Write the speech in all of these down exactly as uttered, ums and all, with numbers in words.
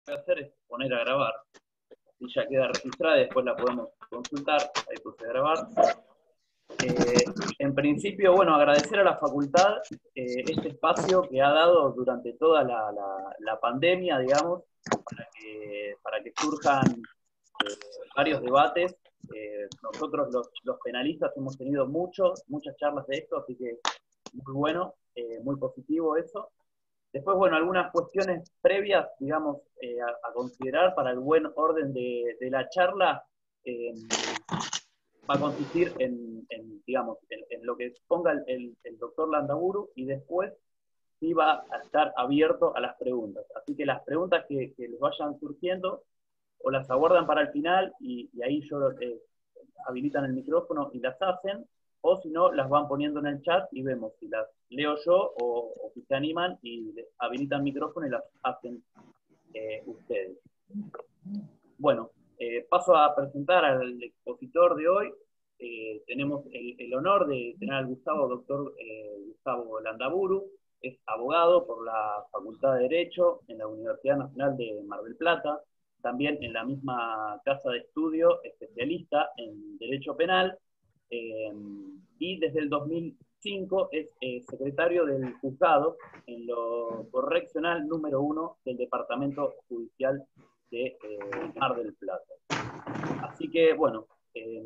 voy a hacer es poner a grabar. Así ya queda registrada y después la podemos consultar. Ahí puse a grabar. Eh, en principio, bueno, agradecer a la facultad eh, este espacio que ha dado durante toda la, la, la pandemia, digamos, para que, para que surjan eh, varios debates. Eh, nosotros los, los penalistas hemos tenido muchos, muchas charlas de esto, así que muy bueno, eh, muy positivo eso. Después, bueno, algunas cuestiones previas, digamos, eh, a, a considerar para el buen orden de, de la charla. Eh, va a consistir en, en digamos, en, en lo que ponga el, el, el doctor Landaburu, y después sí va a estar abierto a las preguntas. Así que las preguntas que, que les vayan surgiendo, o las aguardan para el final, y, y ahí yo eh, habilitan el micrófono y las hacen, o si no, las van poniendo en el chat y vemos si las leo yo, o, o si se animan y habilitan el micrófono y las hacen eh, ustedes. Bueno, Eh, paso a presentar al expositor de hoy. Eh, tenemos el, el honor de tener al Gustavo, doctor eh, Gustavo Landaburu. Es abogado por la Facultad de Derecho en la Universidad Nacional de Mar del Plata, también en la misma casa de estudio, especialista en Derecho Penal, eh, y desde el dos mil cinco es eh, secretario del juzgado en lo correccional número uno del Departamento Judicial de eh, Mar del Plata. Así que, bueno, eh,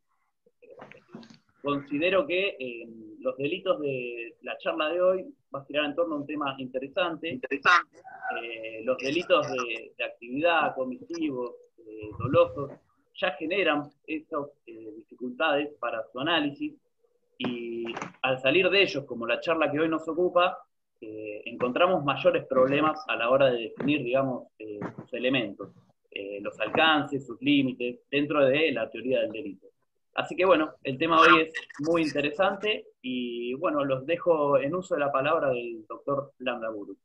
considero que eh, los delitos de la charla de hoy va a girar en torno a un tema interesante. interesante. Eh, los delitos de, de actividad, comisivos, eh, dolosos, ya generan esas eh, dificultades para su análisis, y al salir de ellos, como la charla que hoy nos ocupa, eh, encontramos mayores problemas a la hora de definir, digamos, eh, sus elementos, eh, los alcances, sus límites, dentro de la teoría del delito. Así que bueno, el tema de hoy es muy interesante, y bueno, los dejo en uso de la palabra del doctor Landaburu.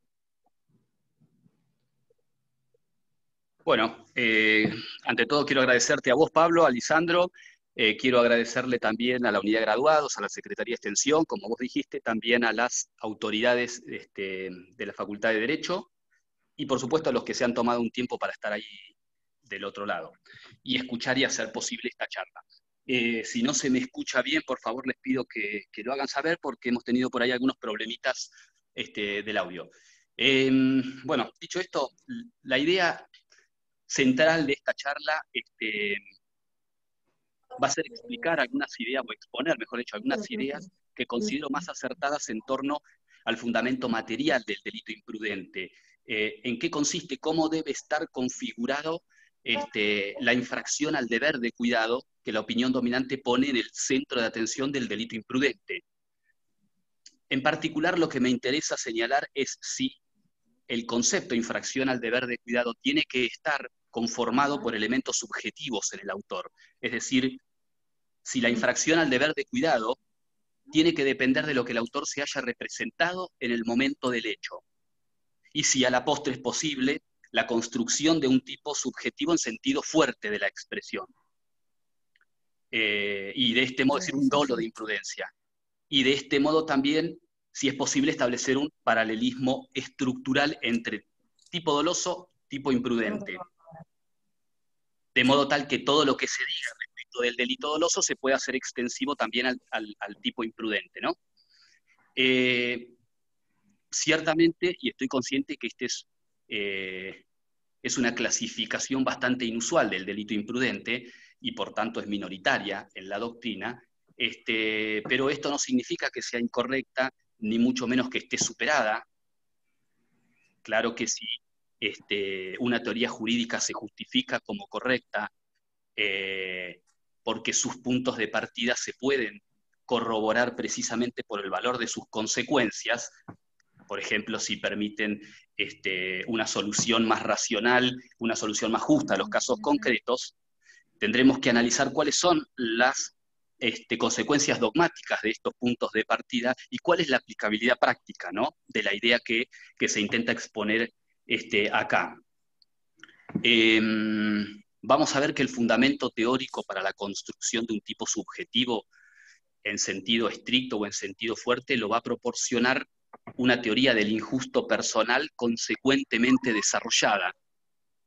Bueno, eh, ante todo quiero agradecerte a vos, Pablo, a Lisandro. Eh, quiero agradecerle también a la unidad de graduados, a la Secretaría de Extensión, como vos dijiste, también a las autoridades este, de la Facultad de Derecho, y por supuesto a los que se han tomado un tiempo para estar ahí del otro lado y escuchar y hacer posible esta charla. Eh, si no se me escucha bien, por favor les pido que, que lo hagan saber, porque hemos tenido por ahí algunos problemitas este, del audio. Eh, bueno, dicho esto, la idea central de esta charla este, va a ser explicar algunas ideas, o exponer, mejor dicho, algunas ideas que considero más acertadas en torno al fundamento material del delito imprudente. Eh, ¿En qué consiste? ¿Cómo debe estar configurado este, la infracción al deber de cuidado que la opinión dominante pone en el centro de atención del delito imprudente? En particular, lo que me interesa señalar es si el concepto infracción al deber de cuidado tiene que estar conformado por elementos subjetivos en el autor. Es decir, si la infracción al deber de cuidado tiene que depender de lo que el autor se haya representado en el momento del hecho. Y si a la postre es posible la construcción de un tipo subjetivo en sentido fuerte de la expresión. Eh, y de este modo, es decir, un dolo de imprudencia. Y de este modo también, si es posible, establecer un paralelismo estructural entre tipo doloso, tipo imprudente. De modo tal que todo lo que se diga respecto del delito doloso se pueda hacer extensivo también al, al, al tipo imprudente, ¿no? Eh, ciertamente, y estoy consciente que este es, eh, es una clasificación bastante inusual del delito imprudente, y por tanto es minoritaria en la doctrina, este, pero esto no significa que sea incorrecta, ni mucho menos que esté superada. Claro que sí. Este, una teoría jurídica se justifica como correcta eh, porque sus puntos de partida se pueden corroborar precisamente por el valor de sus consecuencias. Por ejemplo, si permiten este, una solución más racional, una solución más justa a los casos concretos, tendremos que analizar cuáles son las este, consecuencias dogmáticas de estos puntos de partida y cuál es la aplicabilidad práctica, ¿no?, de la idea que, que se intenta exponer Este, acá. Eh, vamos a ver que el fundamento teórico para la construcción de un tipo subjetivo en sentido estricto o en sentido fuerte lo va a proporcionar una teoría del injusto personal consecuentemente desarrollada.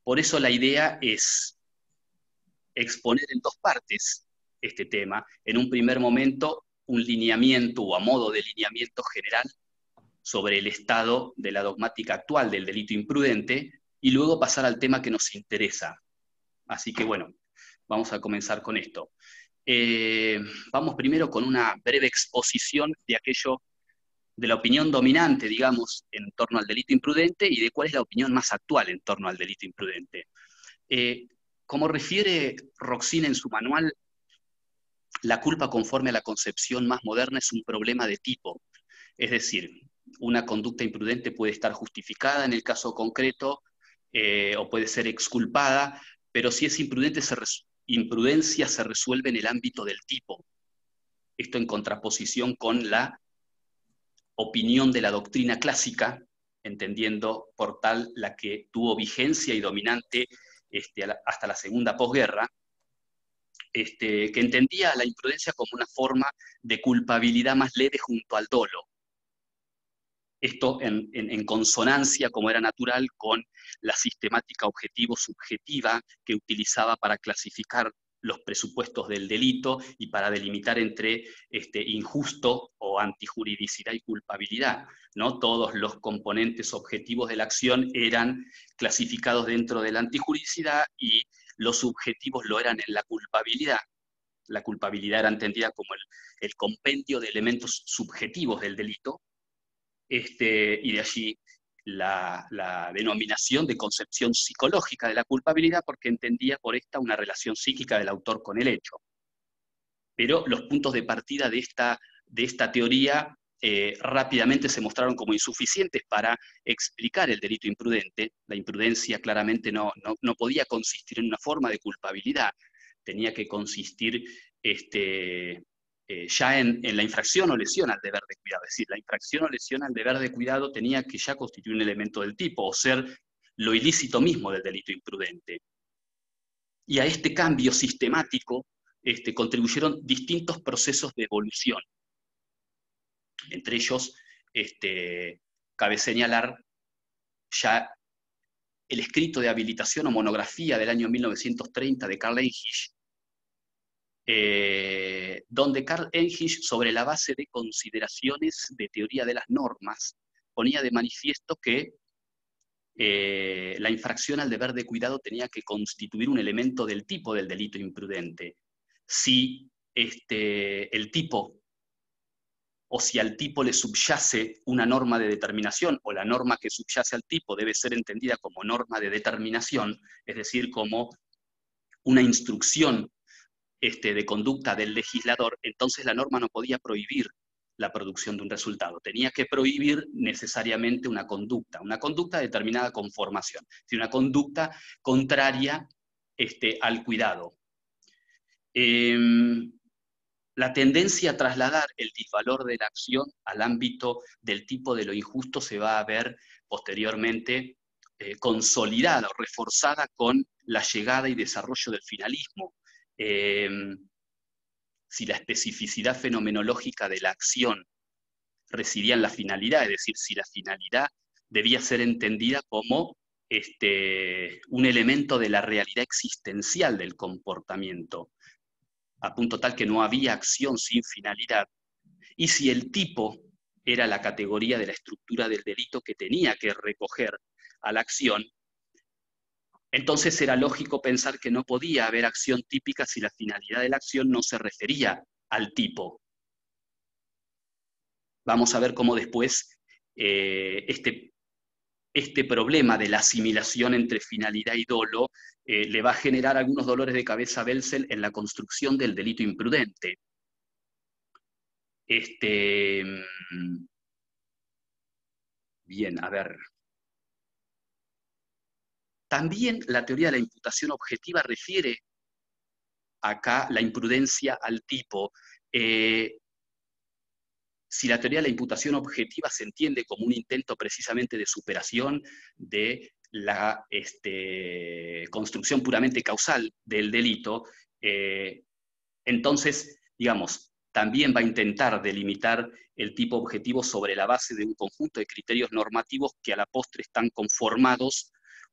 Por eso la idea es exponer en dos partes este tema. En un primer momento, un lineamiento o a modo de lineamiento general sobre el estado de la dogmática actual del delito imprudente, y luego pasar al tema que nos interesa. Así que bueno, vamos a comenzar con esto. Eh, vamos primero con una breve exposición de aquello, de la opinión dominante, digamos, en torno al delito imprudente y de cuál es la opinión más actual en torno al delito imprudente. Eh, como refiere Roxin en su manual, la culpa conforme a la concepción más moderna es un problema de tipo. Es decir, una conducta imprudente puede estar justificada en el caso concreto eh, o puede ser exculpada, pero si es imprudente, se imprudencia se resuelve en el ámbito del tipo. Esto en contraposición con la opinión de la doctrina clásica, entendiendo por tal la que tuvo vigencia y dominante este, hasta la segunda posguerra, este, que entendía la imprudencia como una forma de culpabilidad más leve junto al dolo. Esto en, en, en consonancia, como era natural, con la sistemática objetivo-subjetiva que utilizaba para clasificar los presupuestos del delito y para delimitar entre este, injusto o antijuridicidad y culpabilidad, ¿no? Todos los componentes objetivos de la acción eran clasificados dentro de la antijuridicidad y los subjetivos lo eran en la culpabilidad. La culpabilidad era entendida como el, el compendio de elementos subjetivos del delito, este, y de allí La, la denominación de concepción psicológica de la culpabilidad, porque entendía por esta una relación psíquica del autor con el hecho. Pero los puntos de partida de esta, de esta teoría eh, rápidamente se mostraron como insuficientes para explicar el delito imprudente. La imprudencia claramente no, no, no podía consistir en una forma de culpabilidad, tenía que consistir este, Eh, ya en, en la infracción o lesión al deber de cuidado. Es decir, la infracción o lesión al deber de cuidado tenía que ya constituir un elemento del tipo, o ser lo ilícito mismo del delito imprudente. Y a este cambio sistemático este, contribuyeron distintos procesos de evolución. Entre ellos, este, cabe señalar ya el escrito de habilitación o monografía del año mil novecientos treinta de Karl English, Eh, donde Karl English, sobre la base de consideraciones de teoría de las normas, ponía de manifiesto que eh, la infracción al deber de cuidado tenía que constituir un elemento del tipo del delito imprudente. Si este, el tipo, o si al tipo le subyace una norma de determinación, o la norma que subyace al tipo debe ser entendida como norma de determinación, es decir, como una instrucción Este, de conducta del legislador, entonces la norma no podía prohibir la producción de un resultado, tenía que prohibir necesariamente una conducta, una conducta determinada con formación, una conducta contraria este, al cuidado. Eh, la tendencia a trasladar el disvalor de la acción al ámbito del tipo de lo injusto se va a ver posteriormente eh, consolidada o reforzada con la llegada y desarrollo del finalismo. Eh, si la especificidad fenomenológica de la acción residía en la finalidad, es decir, si la finalidad debía ser entendida como este, un elemento de la realidad existencial del comportamiento, a punto tal que no había acción sin finalidad, y si el tipo era la categoría de la estructura del delito que tenía que recoger a la acción, entonces era lógico pensar que no podía haber acción típica si la finalidad de la acción no se refería al tipo. Vamos a ver cómo después eh, este, este problema de la asimilación entre finalidad y dolo eh, le va a generar algunos dolores de cabeza a Welzel en la construcción del delito imprudente. Este, bien, a ver... También la teoría de la imputación objetiva refiere acá la imprudencia al tipo. Eh, si la teoría de la imputación objetiva se entiende como un intento precisamente de superación de la este, construcción puramente causal del delito, eh, entonces, digamos, también va a intentar delimitar el tipo objetivo sobre la base de un conjunto de criterios normativos que a la postre están conformados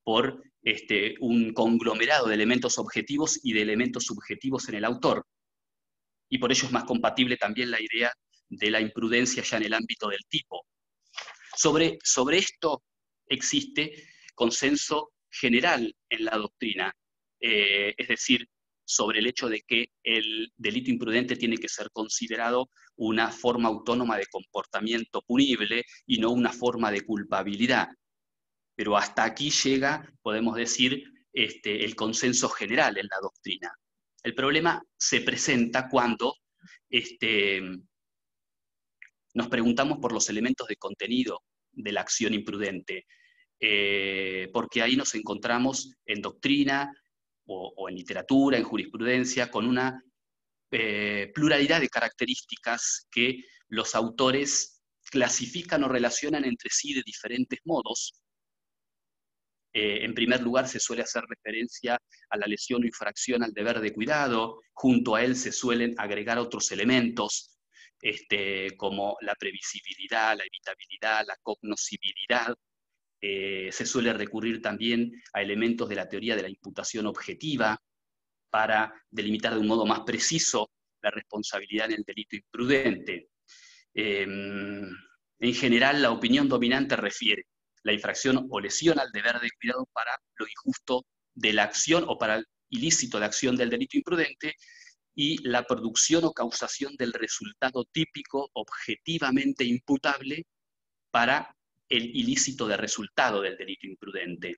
por este, un conglomerado de elementos objetivos y de elementos subjetivos en el autor. Y por ello es más compatible también la idea de la imprudencia ya en el ámbito del tipo. Sobre, sobre esto existe consenso general en la doctrina, eh, es decir, sobre el hecho de que el delito imprudente tiene que ser considerado una forma autónoma de comportamiento punible y no una forma de culpabilidad. Pero hasta aquí llega, podemos decir, este, el consenso general en la doctrina. El problema se presenta cuando este, nos preguntamos por los elementos de contenido de la acción imprudente, eh, porque ahí nos encontramos en doctrina o, o en literatura, en jurisprudencia, con una eh, pluralidad de características que los autores clasifican o relacionan entre sí de diferentes modos. Eh, en primer lugar, se suele hacer referencia a la lesión o infracción al deber de cuidado. Junto a él se suelen agregar otros elementos, este, como la previsibilidad, la evitabilidad, la cognoscibilidad. Eh, se suele recurrir también a elementos de la teoría de la imputación objetiva para delimitar de un modo más preciso la responsabilidad en el delito imprudente. Eh, en general, la opinión dominante refiere la infracción o lesión al deber de cuidado para lo injusto de la acción o para el ilícito de acción del delito imprudente, y la producción o causación del resultado típico objetivamente imputable para el ilícito de resultado del delito imprudente.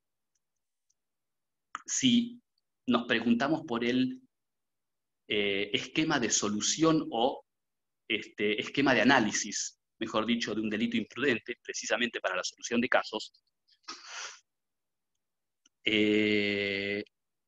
Si nos preguntamos por el eh, esquema de solución o este, esquema de análisis, mejor dicho, de un delito imprudente, precisamente para la solución de casos, eh,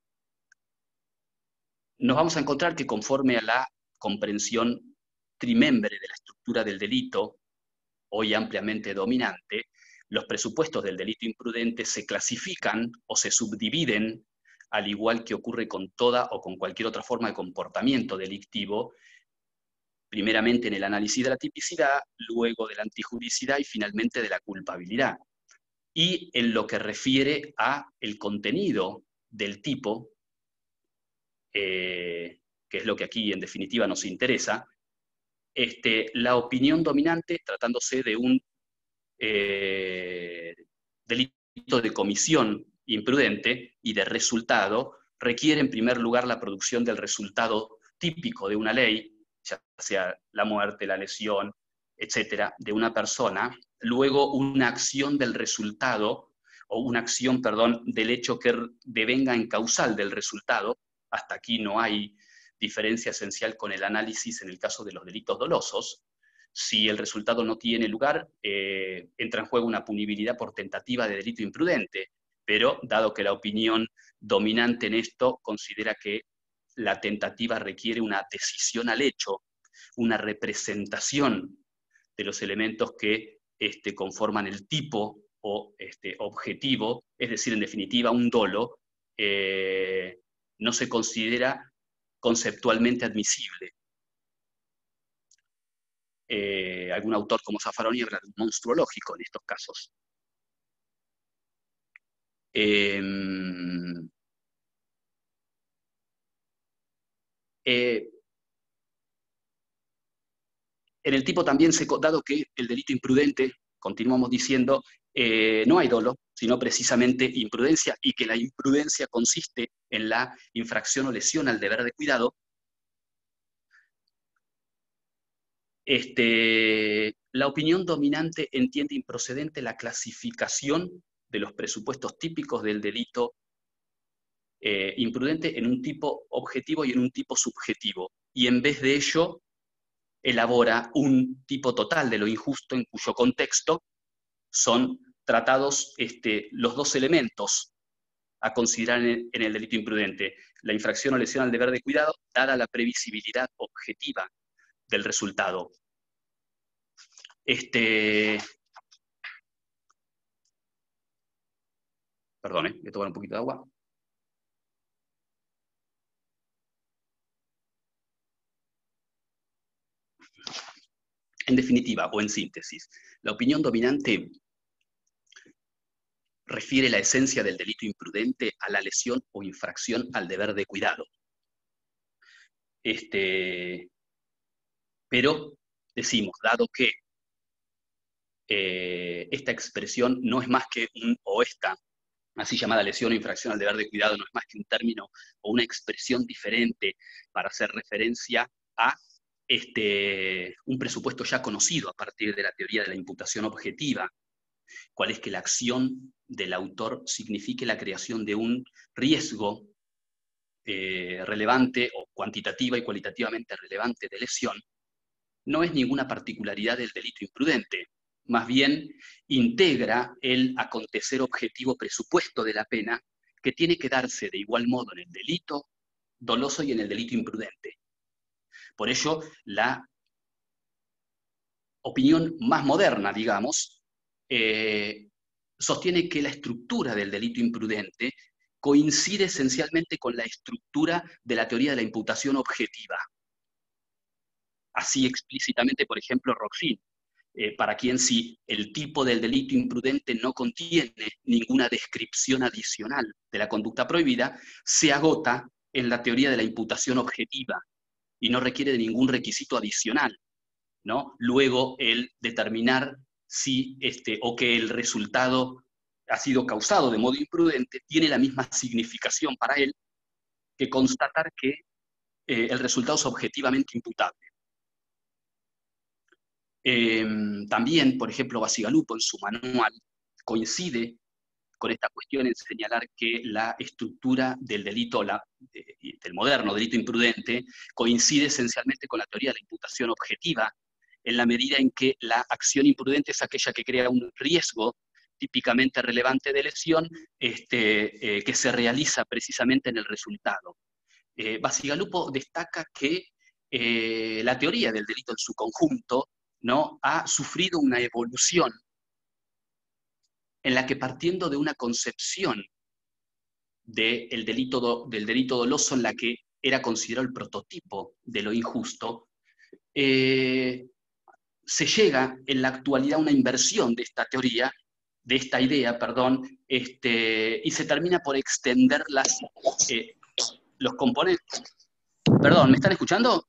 nos vamos a encontrar que conforme a la comprensión trimembre de la estructura del delito, hoy ampliamente dominante, los presupuestos del delito imprudente se clasifican o se subdividen, al igual que ocurre con toda o con cualquier otra forma de comportamiento delictivo, primeramente en el análisis de la tipicidad, luego de la antijuricidad y finalmente de la culpabilidad. Y en lo que refiere a el contenido del tipo, eh, que es lo que aquí en definitiva nos interesa, este, la opinión dominante, tratándose de un eh, delito de comisión imprudente y de resultado, requiere en primer lugar la producción del resultado típico de una ley, ya sea la muerte, la lesión, etcétera, de una persona, luego una acción del resultado, o una acción, perdón, del hecho que devenga en causal del resultado. Hasta aquí no hay diferencia esencial con el análisis en el caso de los delitos dolosos. Si el resultado no tiene lugar, eh, entra en juego una punibilidad por tentativa de delito imprudente, pero dado que la opinión dominante en esto considera que la tentativa requiere una decisión al hecho, una representación de los elementos que este, conforman el tipo o este, objetivo, es decir, en definitiva, un dolo, eh, no se considera conceptualmente admisible. Eh, algún autor como Zaffaroni habla de un monstruo lógico en estos casos. Eh, eh, en el tipo también, se, dado que el delito imprudente, continuamos diciendo, eh, no hay dolo, sino precisamente imprudencia, y que la imprudencia consiste en la infracción o lesión al deber de cuidado, este, la opinión dominante entiende improcedente la clasificación de los presupuestos típicos del delito eh, imprudente en un tipo objetivo y en un tipo subjetivo, y en vez de ello elabora un tipo total de lo injusto en cuyo contexto son tratados este, los dos elementos a considerar en, en el delito imprudente: la infracción o lesión al deber de cuidado, dada la previsibilidad objetiva del resultado. Este, perdón, ¿eh? Voy a tomar un poquito de agua. En definitiva, o en síntesis, la opinión dominante refiere la esencia del delito imprudente a la lesión o infracción al deber de cuidado. Este, pero decimos, dado que eh, esta expresión no es más que un, o esta, así llamada lesión o infracción al deber de cuidado, no es más que un término o una expresión diferente para hacer referencia a este, un presupuesto ya conocido a partir de la teoría de la imputación objetiva, cuál es que la acción del autor signifique la creación de un riesgo eh, relevante o cuantitativa y cualitativamente relevante de lesión, no es ninguna particularidad del delito imprudente, más bien integra el acontecer objetivo presupuesto de la pena que tiene que darse de igual modo en el delito doloso y en el delito imprudente. Por ello, la opinión más moderna, digamos, eh, sostiene que la estructura del delito imprudente coincide esencialmente con la estructura de la teoría de la imputación objetiva. Así explícitamente, por ejemplo, Roxin, eh, para quien si el tipo del delito imprudente no contiene ninguna descripción adicional de la conducta prohibida, se agota en la teoría de la imputación objetiva y no requiere de ningún requisito adicional, ¿no? Luego, el determinar si este, o que el resultado ha sido causado de modo imprudente tiene la misma significación para él que constatar que eh, el resultado es objetivamente imputable. Eh, también, por ejemplo, Bacigalupo en su manual coincide con esta cuestión en señalar que la estructura del delito, la, eh, del moderno delito imprudente, coincide esencialmente con la teoría de la imputación objetiva, en la medida en que la acción imprudente es aquella que crea un riesgo típicamente relevante de lesión este, eh, que se realiza precisamente en el resultado. Eh, Bacigalupo destaca que eh, la teoría del delito en su conjunto, ¿no?, ha sufrido una evolución en la que, partiendo de una concepción de el delito do, del delito doloso en la que era considerado el prototipo de lo injusto, eh, se llega en la actualidad a una inversión de esta teoría, de esta idea, perdón, este, y se termina por extender las, eh, los componentes. Perdón, ¿me están escuchando?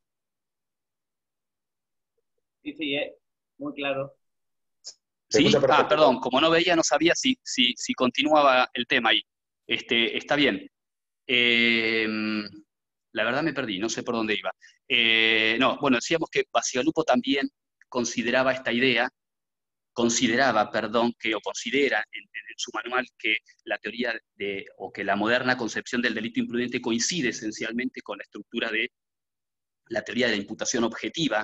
Sí, sí, eh, muy claro. ¿Sí? Ah, perdón, como no veía, no sabía si, si, si continuaba el tema ahí. Este, está bien. Eh, la verdad me perdí, no sé por dónde iba. Eh, no, bueno, decíamos que Bacigalupo también consideraba esta idea, consideraba, perdón, que, o considera en, en su manual que la teoría de, o que la moderna concepción del delito imprudente coincide esencialmente con la estructura de la teoría de la imputación objetiva,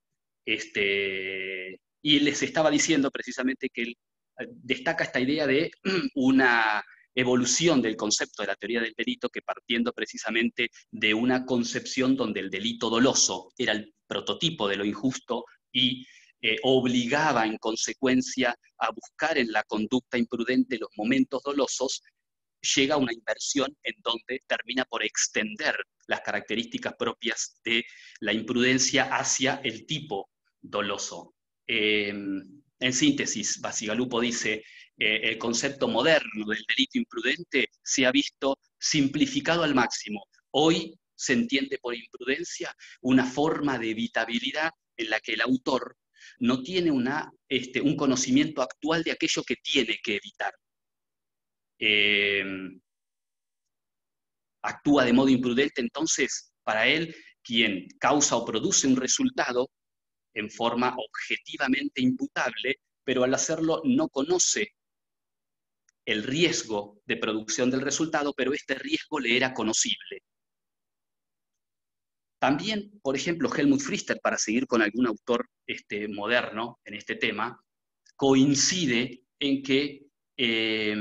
este, y les estaba diciendo precisamente que él destaca esta idea de una evolución del concepto de la teoría del delito que, partiendo precisamente de una concepción donde el delito doloso era el prototipo de lo injusto y eh, obligaba en consecuencia a buscar en la conducta imprudente los momentos dolosos, llega a una inversión en donde termina por extender las características propias de la imprudencia hacia el tipo doloso. Eh, en síntesis, Bacigalupo dice, eh, el concepto moderno del delito imprudente se ha visto simplificado al máximo. Hoy se entiende por imprudencia una forma de evitabilidad en la que el autor no tiene una, este, un conocimiento actual de aquello que tiene que evitar. Eh, actúa de modo imprudente, entonces, para él, quien causa o produce un resultado en forma objetivamente imputable, pero al hacerlo no conoce el riesgo de producción del resultado, pero este riesgo le era conocible. También, por ejemplo, Helmut Pfister, para seguir con algún autor este, moderno en este tema, coincide en que eh,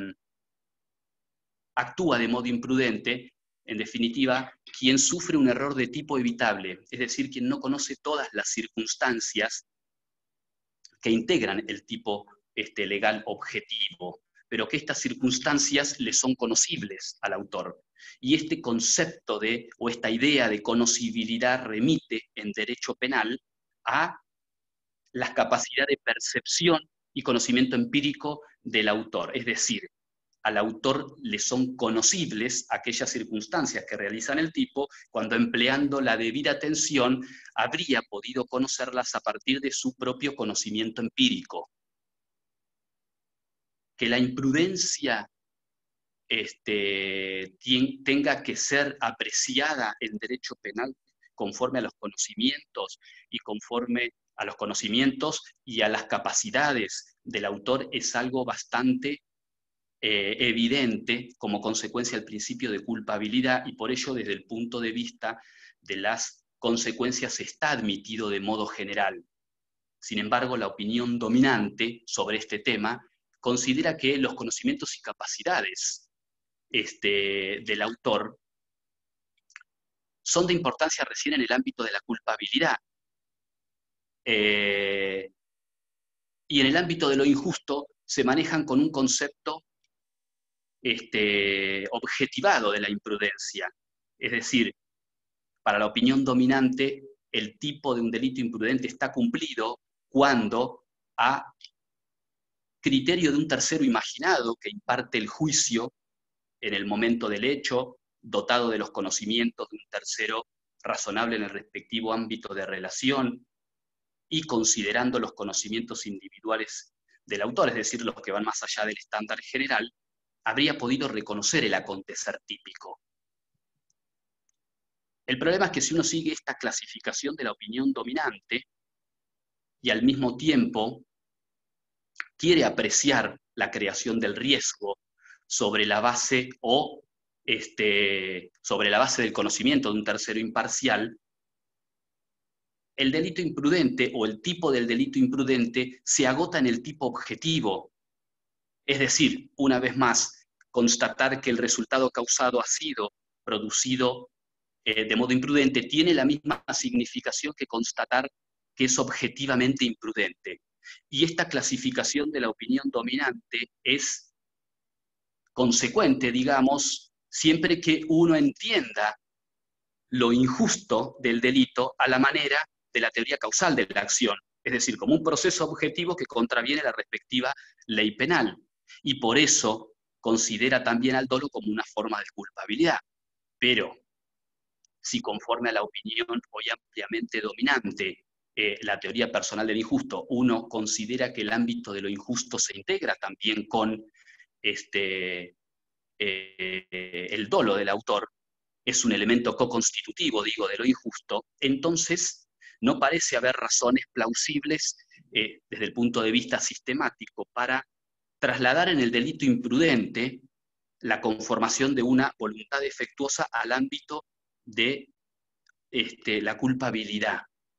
actúa de modo imprudente, en definitiva, quien sufre un error de tipo evitable, es decir, quien no conoce todas las circunstancias que integran el tipo este, legal objetivo, pero que estas circunstancias le son conocibles al autor. Y este concepto de, o esta idea de conocibilidad remite en derecho penal a la capacidad de percepción y conocimiento empírico del autor, es decir, al autor le son conocibles aquellas circunstancias que realizan el tipo, cuando empleando la debida atención habría podido conocerlas a partir de su propio conocimiento empírico. Que la imprudencia este, tenga que ser apreciada en derecho penal conforme a los conocimientos y conforme a los conocimientos y a las capacidades del autor es algo bastante Eh, evidente como consecuencia del principio de culpabilidad, y por ello desde el punto de vista de las consecuencias está admitido de modo general. Sin embargo, la opinión dominante sobre este tema considera que los conocimientos y capacidades este, del autor son de importancia recién en el ámbito de la culpabilidad. Eh, y en el ámbito de lo injusto se manejan con un concepto Este, objetivado de la imprudencia. Es decir, para la opinión dominante, el tipo de un delito imprudente está cumplido cuando, a criterio de un tercero imaginado que imparte el juicio en el momento del hecho, dotado de los conocimientos de un tercero razonable en el respectivo ámbito de relación y considerando los conocimientos individuales del autor, es decir, los que van más allá del estándar general, habría podido reconocer el acontecer típico. El problema es que si uno sigue esta clasificación de la opinión dominante y al mismo tiempo quiere apreciar la creación del riesgo sobre la base o este, sobre la base del conocimiento de un tercero imparcial, el delito imprudente o el tipo del delito imprudente se agota en el tipo objetivo. Es decir, una vez más, constatar que el resultado causado ha sido producido eh, de modo imprudente tiene la misma significación que constatar que es objetivamente imprudente. Y esta clasificación de la opinión dominante es consecuente, digamos, siempre que uno entienda lo injusto del delito a la manera de la teoría causal de la acción, es decir, como un proceso objetivo que contraviene la respectiva ley penal. Y por eso considera también al dolo como una forma de culpabilidad. Pero si conforme a la opinión hoy ampliamente dominante, eh, la teoría personal del injusto, uno considera que el ámbito de lo injusto se integra también con este, eh, el dolo del autor, es un elemento co-constitutivo, digo, de lo injusto, entonces no parece haber razones plausibles eh, desde el punto de vista sistemático para trasladar en el delito imprudente la conformación de una voluntad defectuosa al ámbito de este, la culpabilidad.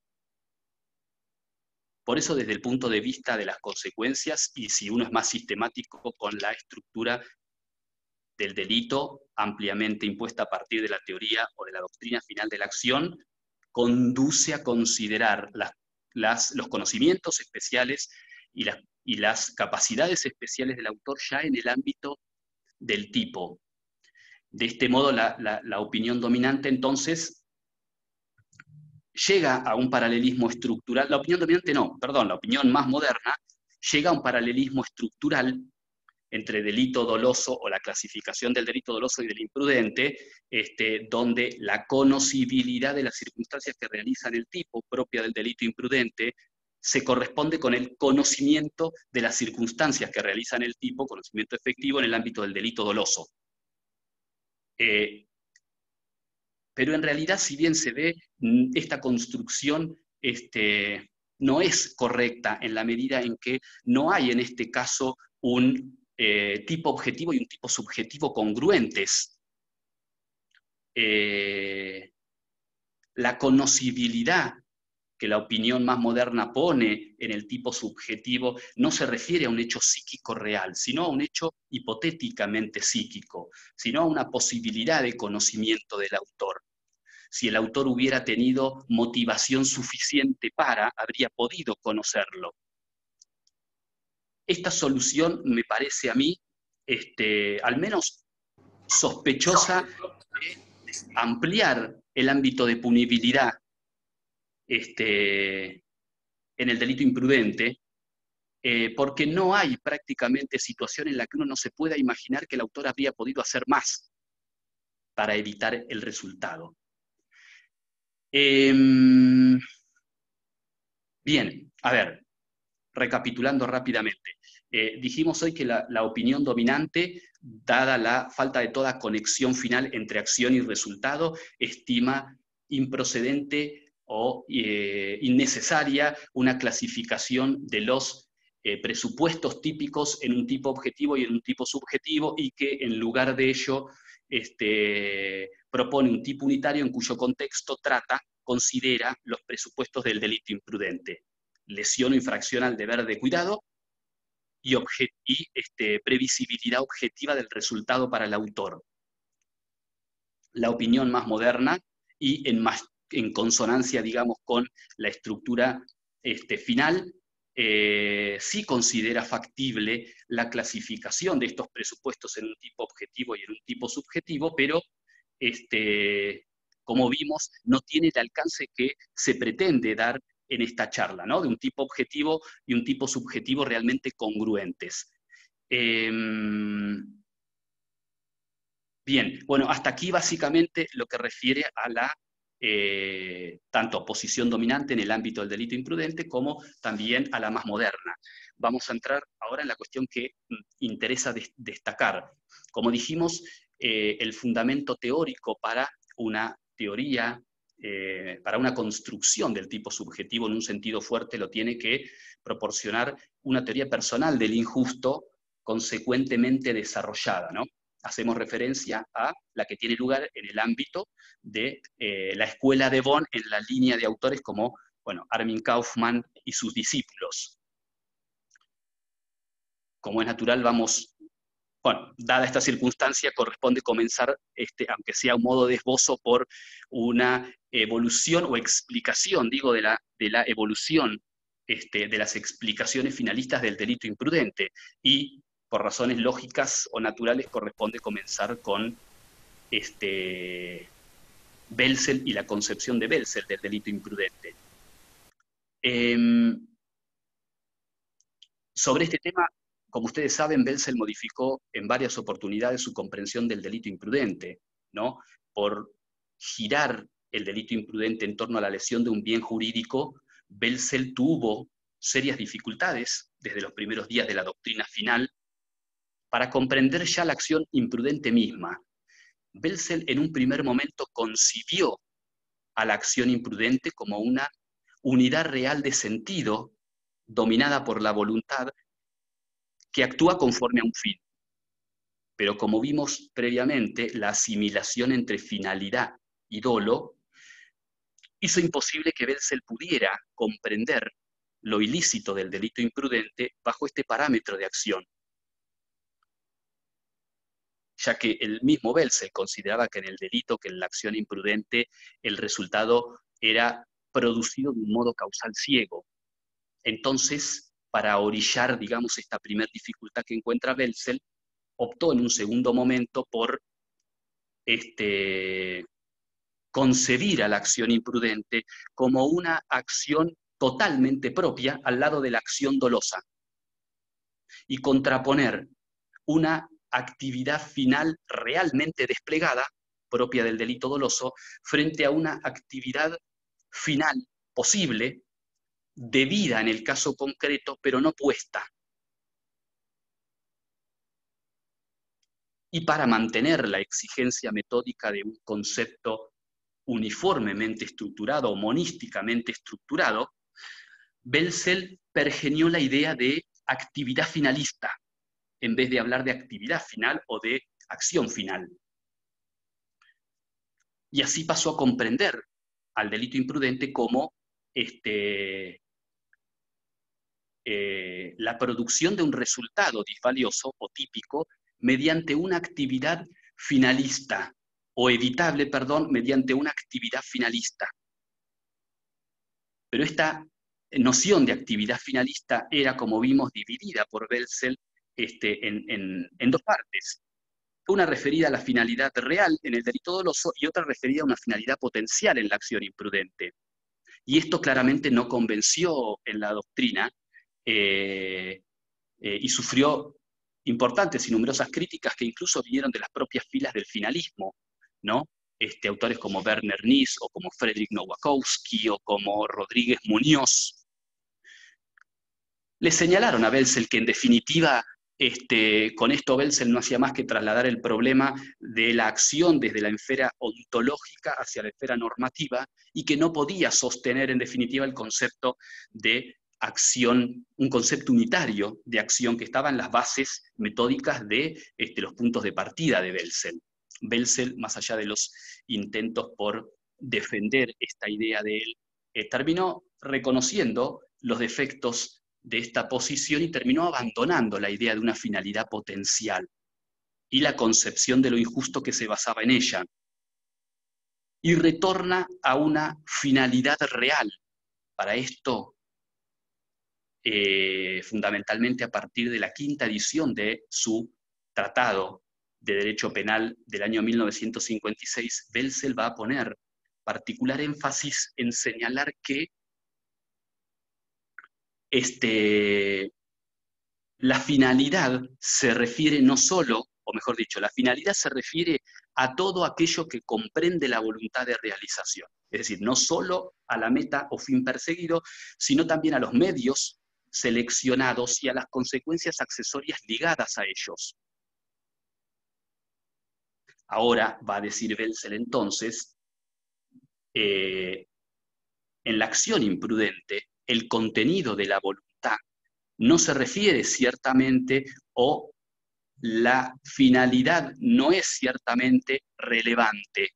Por eso, desde el punto de vista de las consecuencias, y si uno es más sistemático con la estructura del delito ampliamente impuesta a partir de la teoría o de la doctrina final de la acción, conduce a considerar las, las, los conocimientos especiales y las, y las capacidades especiales del autor ya en el ámbito del tipo. De este modo, la, la, la opinión dominante, entonces, llega a un paralelismo estructural. La opinión dominante no, perdón, la opinión más moderna llega a un paralelismo estructural entre delito doloso o la clasificación del delito doloso y del imprudente, este, donde la conocibilidad de las circunstancias que realizan el tipo propia del delito imprudente se corresponde con el conocimiento de las circunstancias que realizan el tipo, conocimiento efectivo en el ámbito del delito doloso. Eh, pero en realidad, si bien se ve, esta construcción este, no es correcta en la medida en que no hay en este caso un eh, tipo objetivo y un tipo subjetivo congruentes. Eh, la conocibilidad que la opinión más moderna pone en el tipo subjetivo no se refiere a un hecho psíquico real, sino a un hecho hipotéticamente psíquico, sino a una posibilidad de conocimiento del autor. Si el autor hubiera tenido motivación suficiente para, habría podido conocerlo. Esta solución me parece a mí, este, al menos sospechosa de ampliar el ámbito de punibilidad este, en el delito imprudente, eh, porque no hay prácticamente situación en la que uno no se pueda imaginar que el autor habría podido hacer más para evitar el resultado. Eh, bien, a ver, recapitulando rápidamente. Eh, dijimos hoy que la, la opinión dominante, dada la falta de toda conexión final entre acción y resultado, estima improcedente o eh, innecesaria una clasificación de los eh, presupuestos típicos en un tipo objetivo y en un tipo subjetivo, y que en lugar de ello este, propone un tipo unitario en cuyo contexto trata, considera los presupuestos del delito imprudente: lesión o infracción al deber de cuidado y, y este, previsibilidad objetiva del resultado para el autor. La opinión más moderna y en, más, en consonancia, digamos, con la estructura este, final, eh, sí considera factible la clasificación de estos presupuestos en un tipo objetivo y en un tipo subjetivo, pero este, como vimos, no tiene el alcance que se pretende dar en esta charla, ¿no? De un tipo objetivo y un tipo subjetivo realmente congruentes. Eh, bien, bueno, hasta aquí básicamente lo que refiere a la eh, tanto posición dominante en el ámbito del delito imprudente como también a la más moderna. Vamos a entrar ahora en la cuestión que interesa des destacar. Como dijimos, eh, el fundamento teórico para una teoría, eh, para una construcción del tipo subjetivo en un sentido fuerte, lo tiene que proporcionar una teoría personal del injusto consecuentemente desarrollada, ¿no? Hacemos referencia a la que tiene lugar en el ámbito de eh, la escuela de Bonn, en la línea de autores como, bueno, Armin Kaufmann y sus discípulos. Como es natural, vamos, bueno, dada esta circunstancia, corresponde comenzar, este, aunque sea un modo de esbozo, por una evolución o explicación, digo, de la, de la evolución este, de las explicaciones finalistas del delito imprudente, y por razones lógicas o naturales corresponde comenzar con este, Welsel y la concepción de Welsel del delito imprudente. Eh, sobre este tema, como ustedes saben, Welsel modificó en varias oportunidades su comprensión del delito imprudente, ¿no? Por girar el delito imprudente en torno a la lesión de un bien jurídico, Welsel tuvo serias dificultades desde los primeros días de la doctrina final para comprender ya la acción imprudente misma. Welsel en un primer momento concibió a la acción imprudente como una unidad real de sentido dominada por la voluntad que actúa conforme a un fin. Pero como vimos previamente, la asimilación entre finalidad y dolo hizo imposible que Welsel pudiera comprender lo ilícito del delito imprudente bajo este parámetro de acción, ya que el mismo Welsel consideraba que en el delito, que en la acción imprudente, el resultado era producido de un modo causal ciego. Entonces, para orillar, digamos, esta primera dificultad que encuentra Welsel, optó en un segundo momento por este, concebir a la acción imprudente como una acción totalmente propia al lado de la acción dolosa, y contraponer una actividad final realmente desplegada, propia del delito doloso, frente a una actividad final posible, debida en el caso concreto, pero no puesta. Y para mantener la exigencia metódica de un concepto uniformemente estructurado o monísticamente estructurado, Welsel pergenió la idea de actividad finalista, en vez de hablar de actividad final o de acción final. Y así pasó a comprender al delito imprudente como este, eh, la producción de un resultado disvalioso o típico mediante una actividad finalista, o evitable, perdón, mediante una actividad finalista. Pero esta noción de actividad finalista era, como vimos, dividida por Welsel este, en, en, en dos partes. Una referida a la finalidad real en el delito doloso y otra referida a una finalidad potencial en la acción imprudente. Y esto claramente no convenció en la doctrina eh, eh, y sufrió importantes y numerosas críticas que incluso vinieron de las propias filas del finalismo, ¿no? Este, autores como Werner Nies, o como Frederick Nowakowski, o como Rodríguez Muñoz, le señalaron a Welzel que en definitiva este, con esto Welzel no hacía más que trasladar el problema de la acción desde la esfera ontológica hacia la esfera normativa, y que no podía sostener en definitiva el concepto de acción, un concepto unitario de acción que estaba en las bases metódicas de este, los puntos de partida de Welzel. Welzel, más allá de los intentos por defender esta idea de él, eh, terminó reconociendo los defectos de esta posición y terminó abandonando la idea de una finalidad potencial y la concepción de lo injusto que se basaba en ella, y retorna a una finalidad real. Para esto, eh, fundamentalmente a partir de la quinta edición de su Tratado de Derecho Penal del año mil novecientos cincuenta y seis, Welzel va a poner particular énfasis en señalar que este, la finalidad se refiere no solo, o mejor dicho, la finalidad se refiere a todo aquello que comprende la voluntad de realización. Es decir, no solo a la meta o fin perseguido, sino también a los medios seleccionados y a las consecuencias accesorias ligadas a ellos. Ahora, va a decir Welzel entonces, eh, en la acción imprudente, el contenido de la voluntad no se refiere ciertamente, o la finalidad no es ciertamente relevante,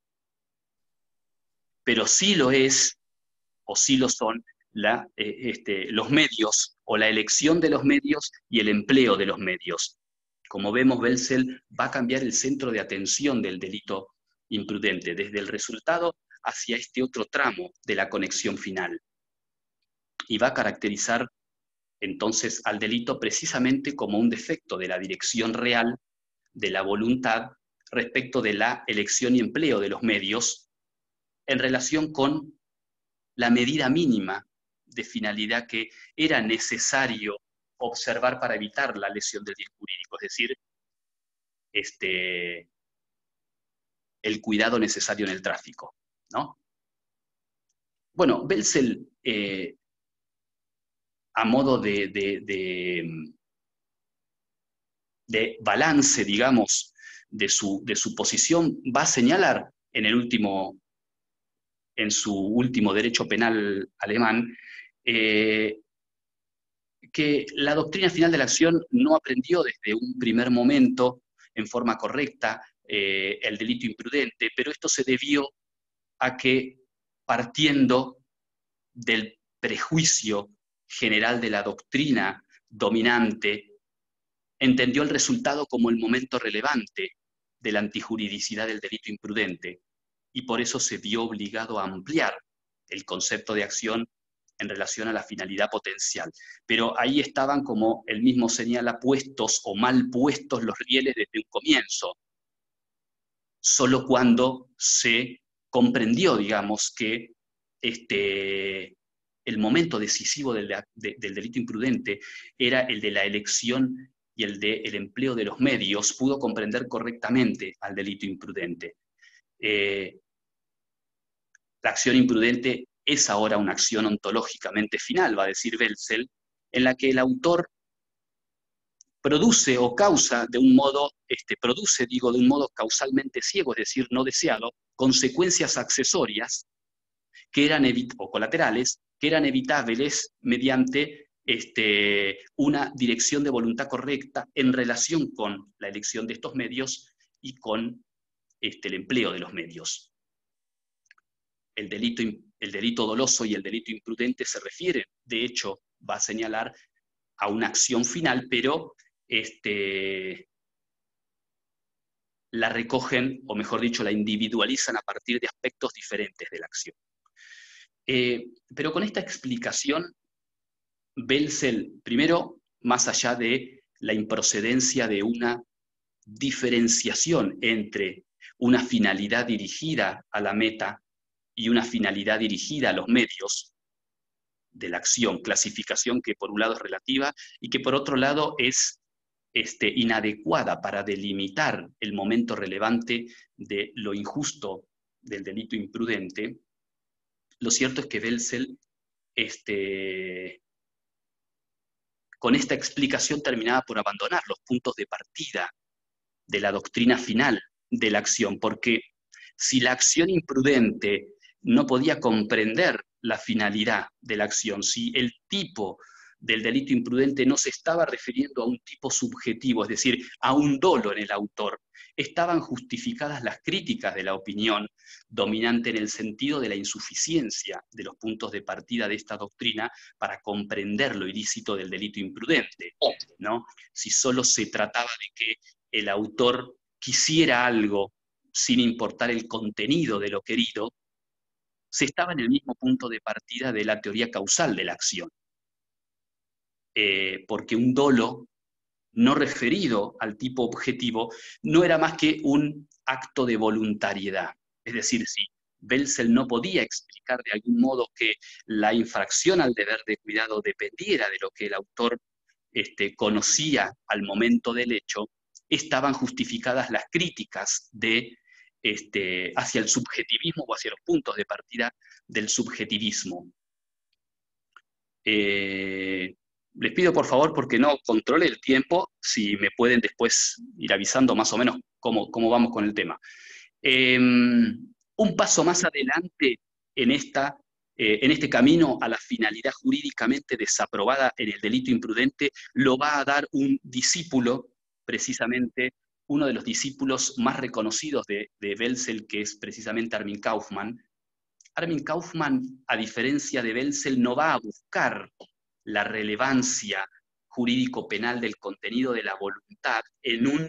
pero sí lo es, o sí lo son, la, eh, este, los medios, o la elección de los medios y el empleo de los medios. Como vemos, Welzel va a cambiar el centro de atención del delito imprudente, desde el resultado hacia este otro tramo de la conexión final. Y va a caracterizar entonces al delito precisamente como un defecto de la dirección real de la voluntad respecto de la elección y empleo de los medios en relación con la medida mínima de finalidad que era necesario observar para evitar la lesión del bien jurídico, es decir, este, el cuidado necesario en el tráfico, ¿no? Bueno, Welzel, eh, a modo de, de, de, de balance, digamos, de su, de su posición, va a señalar en, el último, en su último derecho penal alemán eh, que la doctrina final de la acción no aprendió desde un primer momento en forma correcta eh, el delito imprudente, pero esto se debió a que, partiendo del prejuicio general de la doctrina dominante, entendió el resultado como el momento relevante de la antijuridicidad del delito imprudente, y por eso se vio obligado a ampliar el concepto de acción en relación a la finalidad potencial. Pero ahí estaban, como él mismo señala, puestos o mal puestos los rieles desde un comienzo. Solo cuando se comprendió, digamos, que este, el momento decisivo del, de, del delito imprudente era el de la elección y el del empleo de los medios, pudo comprender correctamente al delito imprudente. Eh, la acción imprudente es ahora una acción ontológicamente final, va a decir Welzel, en la que el autor produce o causa de un modo, este, produce, digo, de un modo causalmente ciego, es decir, no deseado, consecuencias accesorias que eran o colaterales, que eran evitables mediante este, una dirección de voluntad correcta en relación con la elección de estos medios y con este, el empleo de los medios. El delito, el delito doloso y el delito imprudente se refieren, de hecho, va a señalar a una acción final, pero este, la recogen, o mejor dicho, la individualizan a partir de aspectos diferentes de la acción. Eh, pero con esta explicación, Welzel, primero, más allá de la improcedencia de una diferenciación entre una finalidad dirigida a la meta y una finalidad dirigida a los medios, de la acción, clasificación que por un lado es relativa y que por otro lado es este, inadecuada para delimitar el momento relevante de lo injusto del delito imprudente. Lo cierto es que Welzel, este, con esta explicación, terminaba por abandonar los puntos de partida de la doctrina final de la acción, porque si la acción imprudente no podía comprender la finalidad de la acción, si el tipo del delito imprudente no se estaba refiriendo a un tipo subjetivo, es decir, a un dolo en el autor, estaban justificadas las críticas de la opinión dominante en el sentido de la insuficiencia de los puntos de partida de esta doctrina para comprender lo ilícito del delito imprudente, ¿no? Si solo se trataba de que el autor quisiera algo sin importar el contenido de lo querido, se estaba en el mismo punto de partida de la teoría causal de la acción. Eh, porque un dolo no referido al tipo objetivo no era más que un acto de voluntariedad. Es decir, si Welzel no podía explicar de algún modo que la infracción al deber de cuidado dependiera de lo que el autor este, conocía al momento del hecho, estaban justificadas las críticas de, este, hacia el subjetivismo o hacia los puntos de partida del subjetivismo. Eh, les pido por favor, porque no controle el tiempo, si me pueden después ir avisando más o menos cómo, cómo vamos con el tema. Eh, un paso más adelante en, esta, eh, en este camino a la finalidad jurídicamente desaprobada en el delito imprudente lo va a dar un discípulo, precisamente uno de los discípulos más reconocidos de, de Welzel, que es precisamente Armin Kaufmann. Armin Kaufmann, a diferencia de Welzel, no va a buscar la relevancia jurídico-penal del contenido de la voluntad en, un,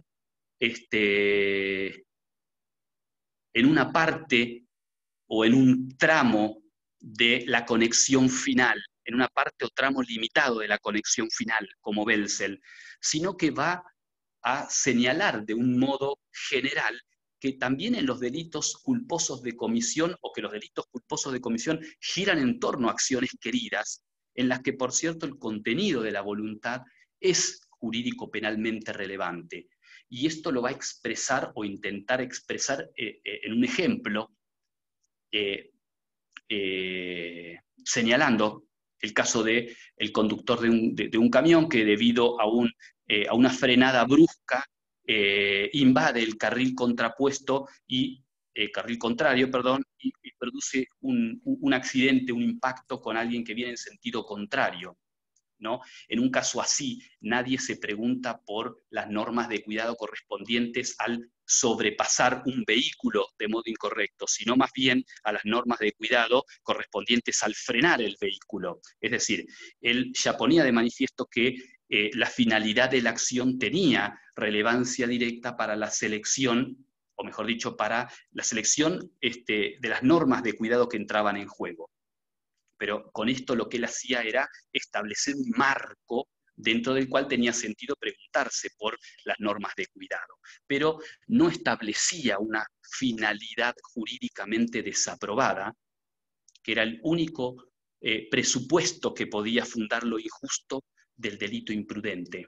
este, en una parte o en un tramo de la conexión final, en una parte o tramo limitado de la conexión final, como Welzel, sino que va a señalar de un modo general que también en los delitos culposos de comisión, o que los delitos culposos de comisión giran en torno a acciones queridas, en las que, por cierto, el contenido de la voluntad es jurídico-penalmente relevante. Y esto lo va a expresar o intentar expresar eh, eh, en un ejemplo, eh, eh, señalando el caso del conductor de un, de, de un camión que debido a, un, eh, a una frenada brusca eh, invade el carril contrapuesto y eh, carril contrario, perdón, y, y produce un, un accidente, un impacto con alguien que viene en sentido contrario, ¿no? En un caso así, nadie se pregunta por las normas de cuidado correspondientes al sobrepasar un vehículo de modo incorrecto, sino más bien a las normas de cuidado correspondientes al frenar el vehículo. Es decir, él ya ponía de manifiesto que eh, la finalidad de la acción tenía relevancia directa para la selección, o mejor dicho, para la selección este, de las normas de cuidado que entraban en juego. Pero con esto lo que él hacía era establecer un marco dentro del cual tenía sentido preguntarse por las normas de cuidado, pero no establecía una finalidad jurídicamente desaprobada, que era el único eh, presupuesto que podía fundar lo injusto del delito imprudente.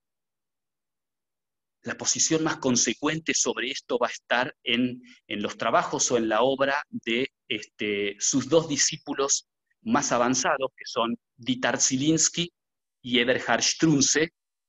La posición más consecuente sobre esto va a estar en, en los trabajos o en la obra de este, sus dos discípulos más avanzados, que son Dieter Zielinski y Eberhard Strunze.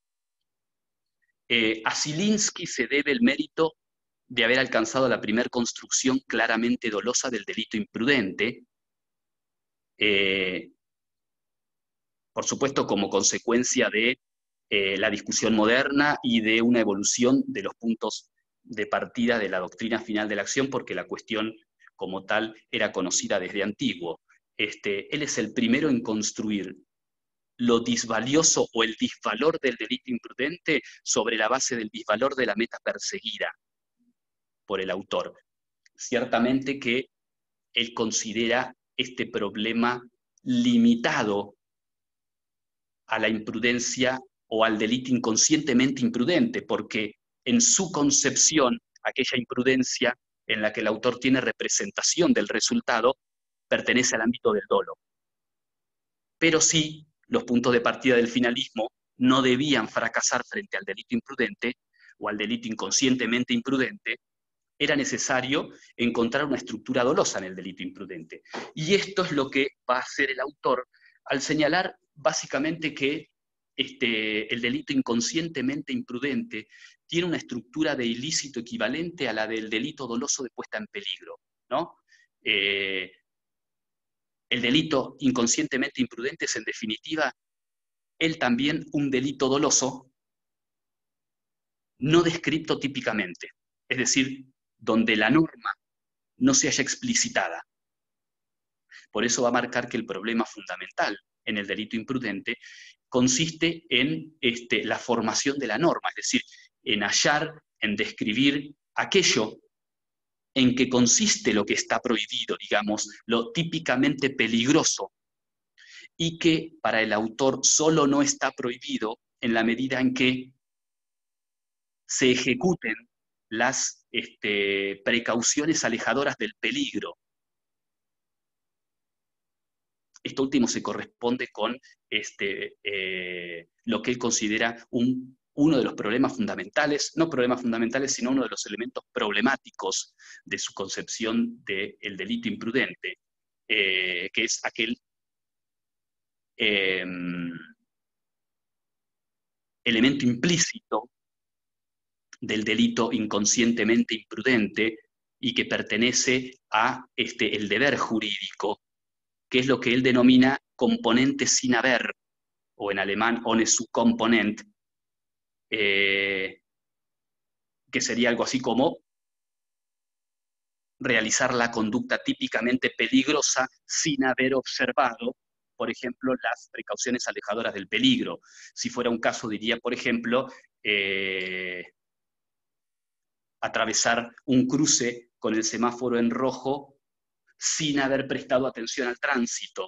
Eh, a Zielinski se debe el mérito de haber alcanzado la primera construcción claramente dolosa del delito imprudente, eh, por supuesto como consecuencia de eh, la discusión moderna y de una evolución de los puntos de partida de la doctrina final de la acción, porque la cuestión como tal era conocida desde antiguo. Este, él es el primero en construir lo disvalioso o el disvalor del delito imprudente sobre la base del disvalor de la meta perseguida por el autor. Ciertamente que él considera este problema limitado a la imprudencia o al delito inconscientemente imprudente, porque en su concepción, aquella imprudencia en la que el autor tiene representación del resultado, pertenece al ámbito del dolo. pero sí los puntos de partida del finalismo no debían fracasar frente al delito imprudente o al delito inconscientemente imprudente. Era necesario encontrar una estructura dolosa en el delito imprudente. Y esto es lo que va a hacer el autor al señalar básicamente que este, el delito inconscientemente imprudente tiene una estructura de ilícito equivalente a la del delito doloso de puesta en peligro, ¿no? Eh, el delito inconscientemente imprudente es, en definitiva, él también un delito doloso no descrito típicamente, es decir, donde la norma no se haya explicitada. Por eso va a marcar que el problema fundamental en el delito imprudente consiste en este, la formación de la norma, es decir, en hallar, en describir aquello en que consiste lo que está prohibido, digamos, lo típicamente peligroso, y que para el autor solo no está prohibido en la medida en que se ejecuten las este, precauciones alejadoras del peligro. Esto último se corresponde con este, eh, lo que él considera un, uno de los problemas fundamentales, no problemas fundamentales, sino uno de los elementos problemáticos de su concepción del delito imprudente, eh, que es aquel eh, elemento implícito del delito inconscientemente imprudente y que pertenece a este, el deber jurídico, que es lo que él denomina componente sin haber, o en alemán ohne zu Komponent, eh, que sería algo así como realizar la conducta típicamente peligrosa sin haber observado, por ejemplo, las precauciones alejadoras del peligro. Si fuera un caso, diría, por ejemplo, eh, atravesar un cruce con el semáforo en rojo sin haber prestado atención al tránsito.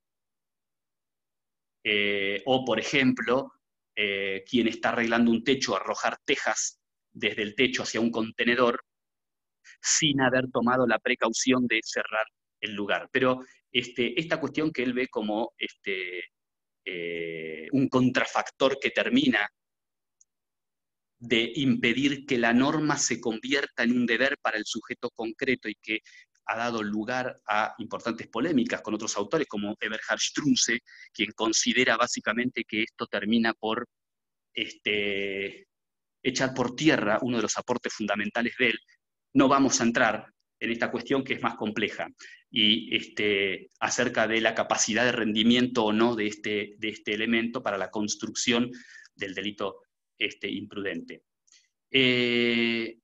Eh, o, por ejemplo, eh, quien está arreglando un techo, arrojar tejas desde el techo hacia un contenedor sin haber tomado la precaución de cerrar el lugar. Pero este, esta cuestión que él ve como este, eh, un contrafactor que termina de impedir que la norma se convierta en un deber para el sujeto concreto y que ha dado lugar a importantes polémicas con otros autores como Eberhard Strunze, quien considera básicamente que esto termina por este, echar por tierra uno de los aportes fundamentales de él. No vamos a entrar en esta cuestión que es más compleja, y este, acerca de la capacidad de rendimiento o no de este, de este elemento para la construcción del delito este, imprudente. Eh,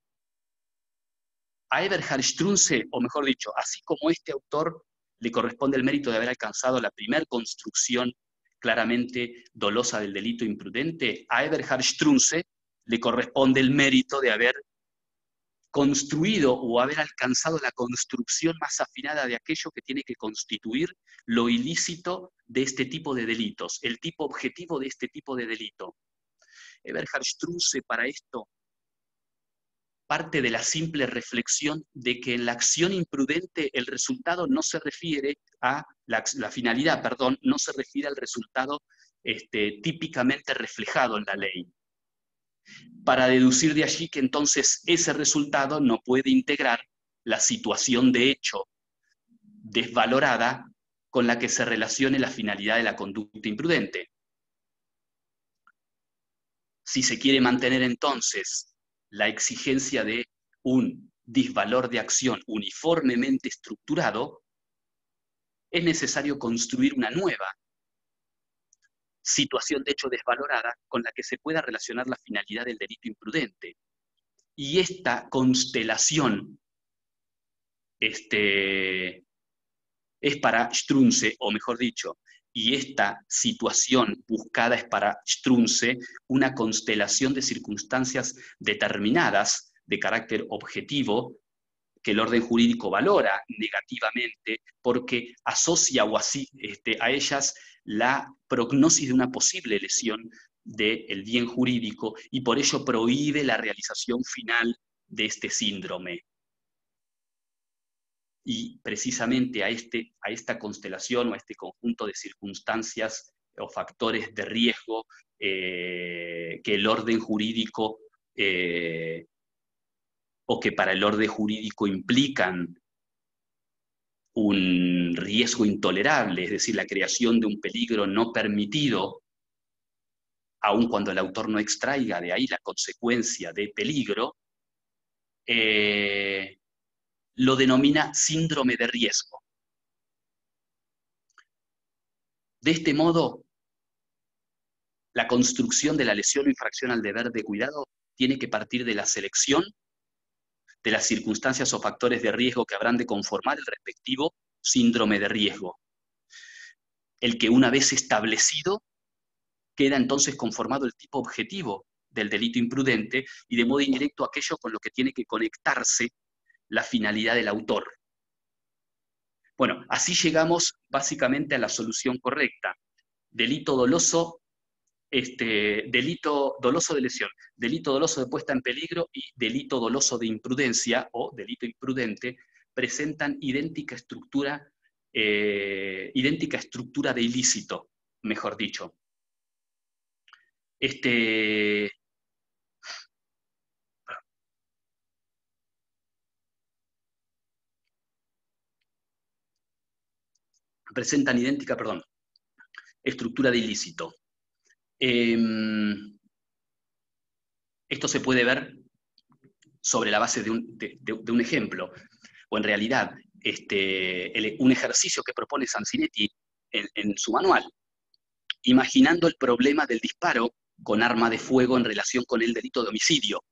a Eberhard Strunze, o mejor dicho, así como este autor le corresponde el mérito de haber alcanzado la primera construcción claramente dolosa del delito imprudente, a Eberhard Strunze le corresponde el mérito de haber construido o haber alcanzado la construcción más afinada de aquello que tiene que constituir lo ilícito de este tipo de delitos, el tipo objetivo de este tipo de delito. Eberhard Strunze para esto parte de la simple reflexión de que en la acción imprudente el resultado no se refiere a, la, la finalidad, perdón, no se refiere al resultado este, típicamente reflejado en la ley, para deducir de allí que entonces ese resultado no puede integrar la situación de hecho desvalorada con la que se relacione la finalidad de la conducta imprudente. Si se quiere mantener entonces la exigencia de un disvalor de acción uniformemente estructurado, es necesario construir una nueva situación de hecho desvalorada con la que se pueda relacionar la finalidad del delito imprudente. Y esta constelación este, es para Strunze, o mejor dicho, y esta situación buscada es para Strunze una constelación de circunstancias determinadas de carácter objetivo que el orden jurídico valora negativamente porque asocia o así este, a ellas la prognosis de una posible lesión del bien jurídico y por ello prohíbe la realización final de este síndrome. y precisamente a, este, a esta constelación o a este conjunto de circunstancias o factores de riesgo eh, que el orden jurídico eh, o que para el orden jurídico implican un riesgo intolerable, es decir, la creación de un peligro no permitido, aun cuando el autor no extraiga de ahí la consecuencia de peligro, eh, lo denomina síndrome de riesgo. De este modo, la construcción de la lesión o infracción al deber de cuidado tiene que partir de la selección de las circunstancias o factores de riesgo que habrán de conformar el respectivo síndrome de riesgo. El que una vez establecido, queda entonces conformado el tipo objetivo del delito imprudente y de modo indirecto aquello con lo que tiene que conectarse la finalidad del autor. Bueno, así llegamos básicamente a la solución correcta. Delito doloso, este, delito doloso de lesión, delito doloso de puesta en peligro y delito doloso de imprudencia o delito imprudente presentan idéntica estructura, eh, idéntica estructura de ilícito, mejor dicho. Este, presentan idéntica, perdón, estructura de ilícito. Eh, esto se puede ver sobre la base de un, de, de, de un ejemplo, o en realidad este, el, un ejercicio que propone Sanzinetti en, en su manual, imaginando el problema del disparo con arma de fuego en relación con el delito de homicidio.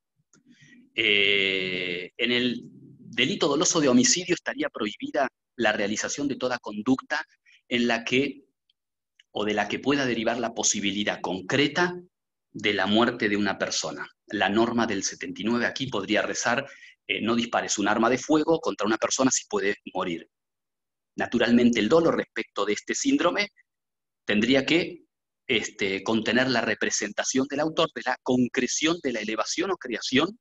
Eh, en el delito doloso de homicidio estaría prohibida la realización de toda conducta en la que, o de la que pueda derivar la posibilidad concreta de la muerte de una persona. La norma del setenta y nueve aquí podría rezar, eh, no dispares un arma de fuego contra una persona si puede morir. Naturalmente el dolo respecto de este síndrome tendría que este, contener la representación del autor de la concreción de la elevación o creación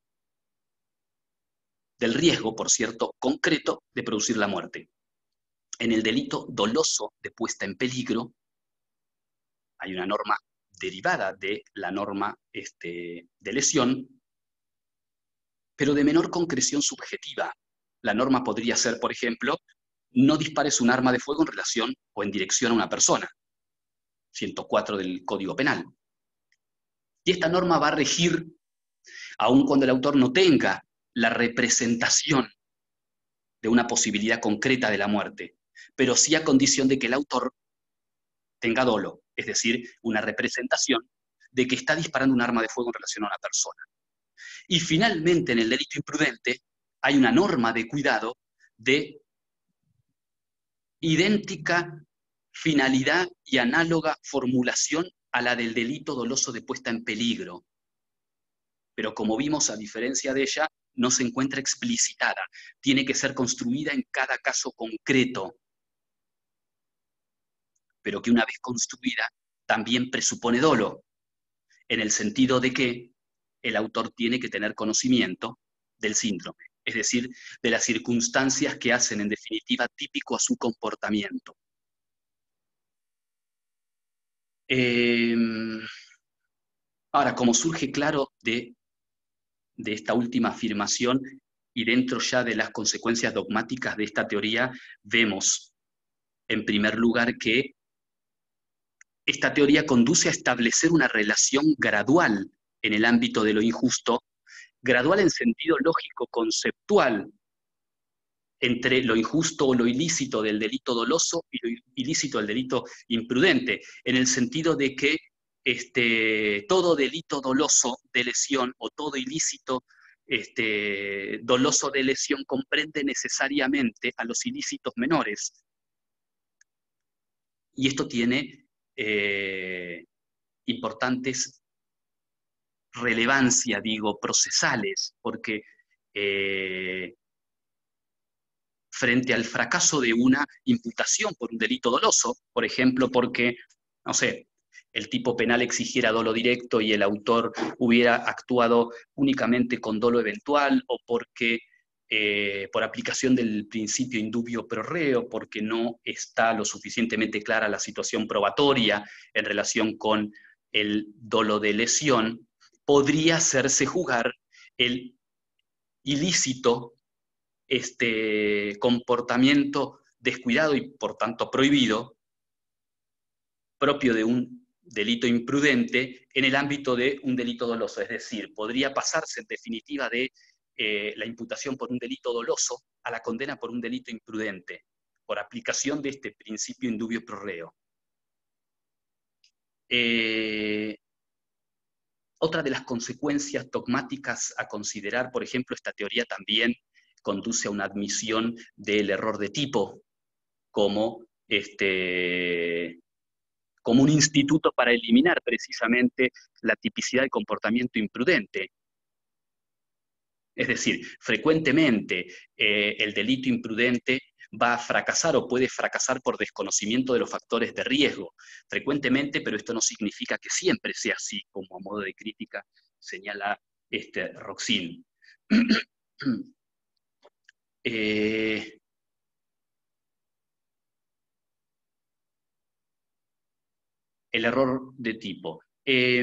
del riesgo, por cierto, concreto de producir la muerte. En el delito doloso de puesta en peligro hay una norma derivada de la norma este, de lesión, pero de menor concreción subjetiva. La norma podría ser, por ejemplo, no dispares un arma de fuego en relación o en dirección a una persona, ciento cuatro del Código Penal. Y esta norma va a regir aun cuando el autor no tenga la representación de una posibilidad concreta de la muerte, pero sí a condición de que el autor tenga dolo, es decir, una representación de que está disparando un arma de fuego en relación a una persona. Y finalmente, en el delito imprudente, hay una norma de cuidado de idéntica finalidad y análoga formulación a la del delito doloso de puesta en peligro. Pero como vimos, a diferencia de ella, no se encuentra explicitada. Tiene que ser construida en cada caso concreto. Pero que una vez construida, también presupone dolo, en el sentido de que el autor tiene que tener conocimiento del síndrome, es decir, de las circunstancias que hacen en definitiva típico a su comportamiento. Eh, ahora, como surge claro de, de esta última afirmación y dentro ya de las consecuencias dogmáticas de esta teoría, vemos en primer lugar que esta teoría conduce a establecer una relación gradual en el ámbito de lo injusto, gradual en sentido lógico conceptual, entre lo injusto o lo ilícito del delito doloso y lo ilícito del delito imprudente, en el sentido de que este, todo delito doloso de lesión o todo ilícito este, doloso de lesión comprende necesariamente a los ilícitos menores. Y esto tiene eh, importantes relevancia, digo, procesales, porque eh, frente al fracaso de una imputación por un delito doloso, por ejemplo, porque, no sé, el tipo penal exigiera dolo directo y el autor hubiera actuado únicamente con dolo eventual, o porque eh, por aplicación del principio indubio pro reo, porque no está lo suficientemente clara la situación probatoria en relación con el dolo de lesión, podría hacerse juzgar el ilícito este comportamiento descuidado y por tanto prohibido, propio de un delito imprudente, en el ámbito de un delito doloso. Es decir, podría pasarse en definitiva de eh, la imputación por un delito doloso a la condena por un delito imprudente, por aplicación de este principio indubio pro reo. Eh, otra de las consecuencias dogmáticas a considerar, por ejemplo, esta teoría también conduce a una admisión del error de tipo como, este, como un instituto para eliminar precisamente la tipicidad del comportamiento imprudente. Es decir, frecuentemente eh, el delito imprudente va a fracasar o puede fracasar por desconocimiento de los factores de riesgo. Frecuentemente, pero esto no significa que siempre sea así, como a modo de crítica señala este, Roxin. eh, el error de tipo. Eh,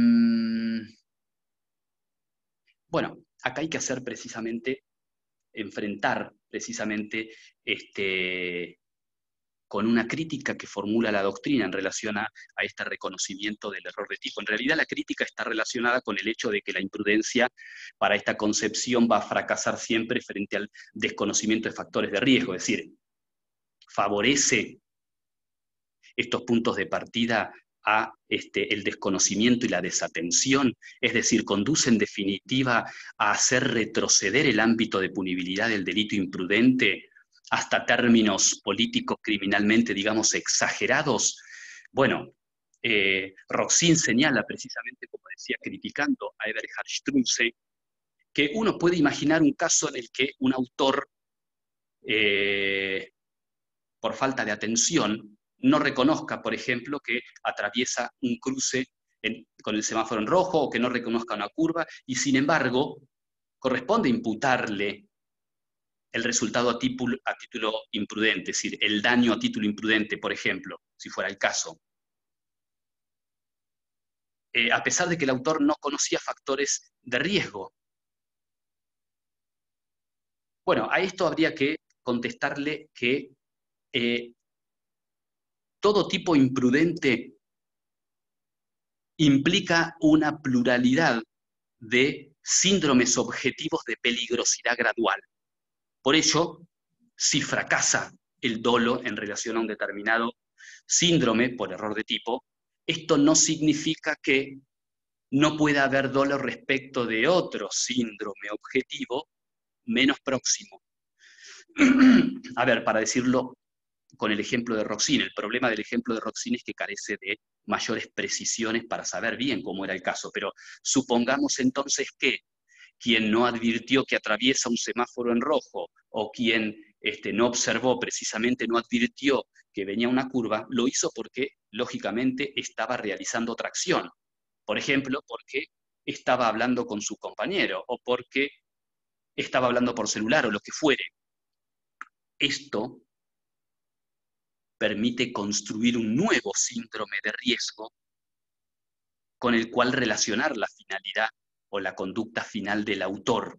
bueno, acá hay que hacer precisamente, enfrentar precisamente este, con una crítica que formula la doctrina en relación a, a este reconocimiento del error de tipo. En realidad la crítica está relacionada con el hecho de que la imprudencia para esta concepción va a fracasar siempre frente al desconocimiento de factores de riesgo, es decir, favorece estos puntos de partida a este, el desconocimiento y la desatención, es decir, conduce en definitiva a hacer retroceder el ámbito de punibilidad del delito imprudente hasta términos políticos criminalmente, digamos, exagerados. Bueno, eh, Roxin señala precisamente, como decía, criticando a Eberhard Strunze, que uno puede imaginar un caso en el que un autor, eh, por falta de atención, no reconozca, por ejemplo, que atraviesa un cruce en, con el semáforo en rojo, o que no reconozca una curva, y sin embargo, corresponde imputarle el resultado a título, a título imprudente, es decir, el daño a título imprudente, por ejemplo, si fuera el caso. Eh, a pesar de que el autor no conocía factores de riesgo. Bueno, a esto habría que contestarle que eh, todo tipo imprudente implica una pluralidad de síndromes objetivos de peligrosidad gradual. Por ello, si fracasa el dolo en relación a un determinado síndrome por error de tipo, esto no significa que no pueda haber dolo respecto de otro síndrome objetivo menos próximo. A ver, para decirlo con el ejemplo de Roxin, el problema del ejemplo de Roxin es que carece de mayores precisiones para saber bien cómo era el caso, pero supongamos entonces que quien no advirtió que atraviesa un semáforo en rojo, o quien este, no observó, precisamente no advirtió que venía una curva, lo hizo porque, lógicamente, estaba realizando otra acción. Por ejemplo, porque estaba hablando con su compañero, o porque estaba hablando por celular, o lo que fuere. Esto permite construir un nuevo síndrome de riesgo con el cual relacionar la finalidad o la conducta final del autor.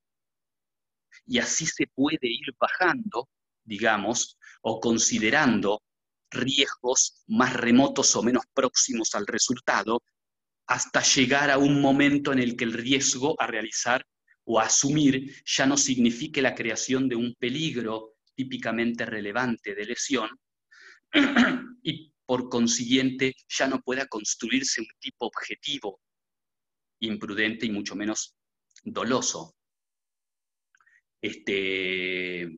Y así se puede ir bajando, digamos, o considerando riesgos más remotos o menos próximos al resultado, hasta llegar a un momento en el que el riesgo a realizar o a asumir ya no signifique la creación de un peligro típicamente relevante de lesión, y por consiguiente ya no pueda construirse un tipo objetivo, imprudente y mucho menos doloso. Este,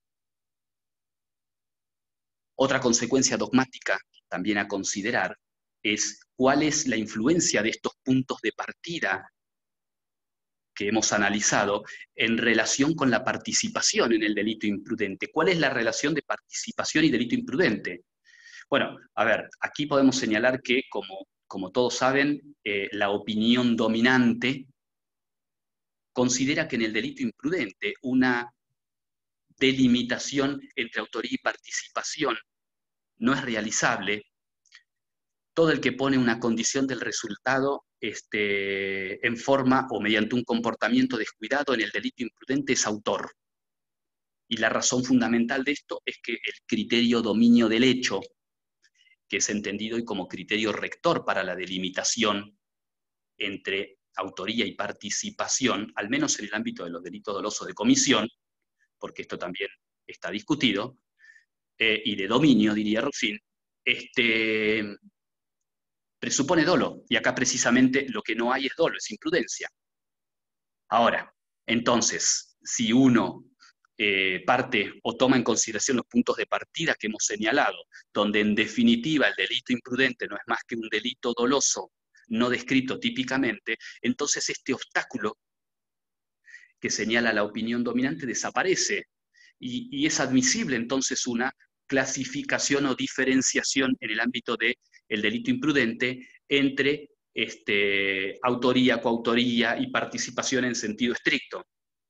otra consecuencia dogmática también a considerar es cuál es la influencia de estos puntos de partida que hemos analizado en relación con la participación en el delito imprudente. ¿Cuál es la relación de participación y delito imprudente? Bueno, a ver, aquí podemos señalar que, como, como todos saben, eh, la opinión dominante considera que en el delito imprudente una delimitación entre autoría y participación no es realizable. Todo el que pone una condición del resultado este, en forma o mediante un comportamiento descuidado en el delito imprudente es autor. Y la razón fundamental de esto es que el criterio dominio del hecho, que es entendido hoy como criterio rector para la delimitación entre autoría y participación, al menos en el ámbito de los delitos dolosos de comisión, porque esto también está discutido, eh, y de dominio, diría Ruffin, este, presupone dolo, y acá precisamente lo que no hay es dolo, es imprudencia. Ahora, entonces, si uno eh, parte o toma en consideración los puntos de partida que hemos señalado, donde en definitiva el delito imprudente no es más que un delito doloso no descrito típicamente, entonces este obstáculo que señala la opinión dominante desaparece, y, y es admisible entonces una clasificación o diferenciación en el ámbito del delito imprudente entre este, autoría, coautoría y participación en sentido estricto.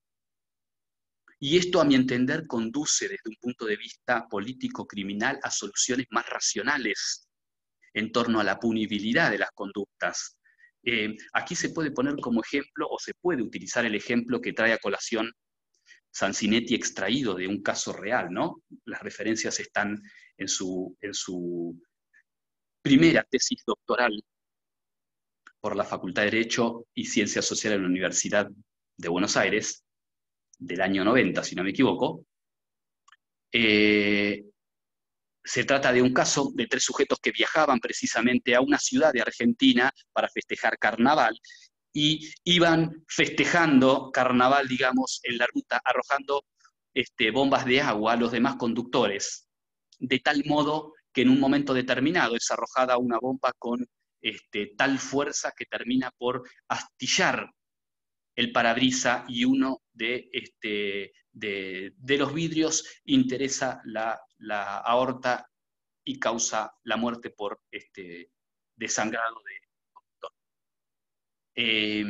Y esto, a mi entender, conduce desde un punto de vista político-criminal a soluciones más racionales en torno a la punibilidad de las conductas. Eh, aquí se puede poner como ejemplo, o se puede utilizar el ejemplo que trae a colación Sanzinetti extraído de un caso real, ¿no? Las referencias están en su, en su primera tesis doctoral por la Facultad de Derecho y Ciencias Sociales de la Universidad de Buenos Aires, del año noventa, si no me equivoco. Eh, se trata de un caso de tres sujetos que viajaban precisamente a una ciudad de Argentina para festejar carnaval, y iban festejando carnaval, digamos, en la ruta, arrojando este, bombas de agua a los demás conductores, de tal modo que en un momento determinado es arrojada una bomba con este, tal fuerza que termina por astillar el parabrisa, y uno de, este, de, de los vidrios interesa la, la aorta y causa la muerte por este, desangrado de conductor. Eh,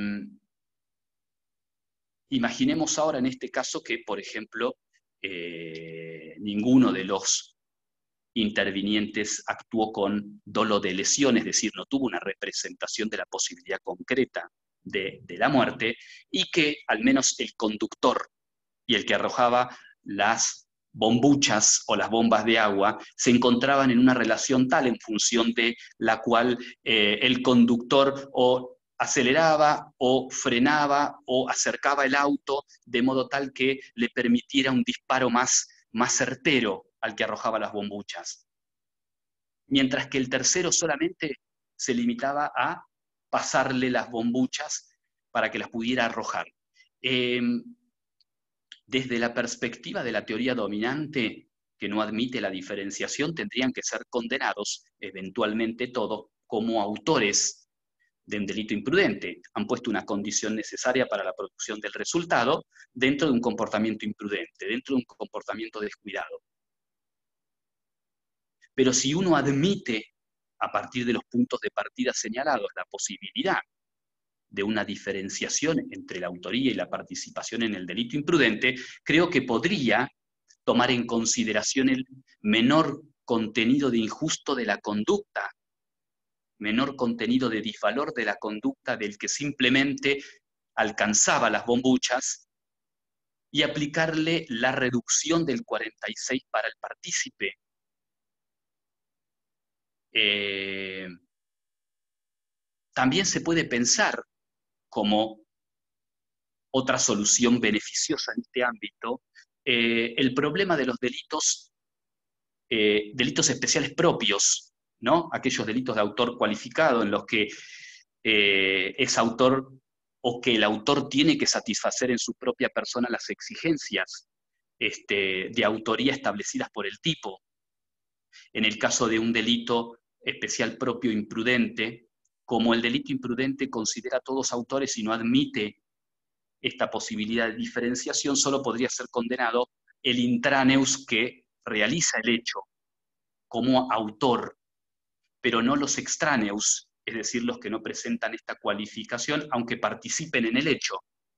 imaginemos ahora en este caso que, por ejemplo, eh, ninguno de los intervinientes actuó con dolo de lesión, es decir, no tuvo una representación de la posibilidad concreta de, de la muerte, y que al menos el conductor y el que arrojaba las bombuchas o las bombas de agua se encontraban en una relación tal en función de la cual eh, el conductor o aceleraba o frenaba o acercaba el auto de modo tal que le permitiera un disparo más, más certero al que arrojaba las bombuchas. Mientras que el tercero solamente se limitaba a pasarle las bombuchas para que las pudiera arrojar. Eh, desde la perspectiva de la teoría dominante, que no admite la diferenciación, tendrían que ser condenados eventualmente todos como autores de un delito imprudente. Han puesto una condición necesaria para la producción del resultado dentro de un comportamiento imprudente, dentro de un comportamiento descuidado. Pero si uno admite, a partir de los puntos de partida señalados, la posibilidad de una diferenciación entre la autoría y la participación en el delito imprudente, creo que podría tomar en consideración el menor contenido de injusto de la conducta, menor contenido de disvalor de la conducta del que simplemente alcanzaba las bombuchas, y aplicarle la reducción del cuarenta y seis para el partícipe. Eh, también se puede pensar como otra solución beneficiosa en este ámbito eh, el problema de los delitos, eh, delitos especiales propios, ¿no? Aquellos delitos de autor cualificado en los que eh, es autor o que el autor tiene que satisfacer en su propia persona las exigencias este, de autoría establecidas por el tipo. En el caso de un delito especial propio imprudente, como el delito imprudente considera a todos autores y no admite esta posibilidad de diferenciación, solo podría ser condenado el intraneus que realiza el hecho como autor, pero no los extraneus, es decir, los que no presentan esta cualificación, aunque participen en el hecho.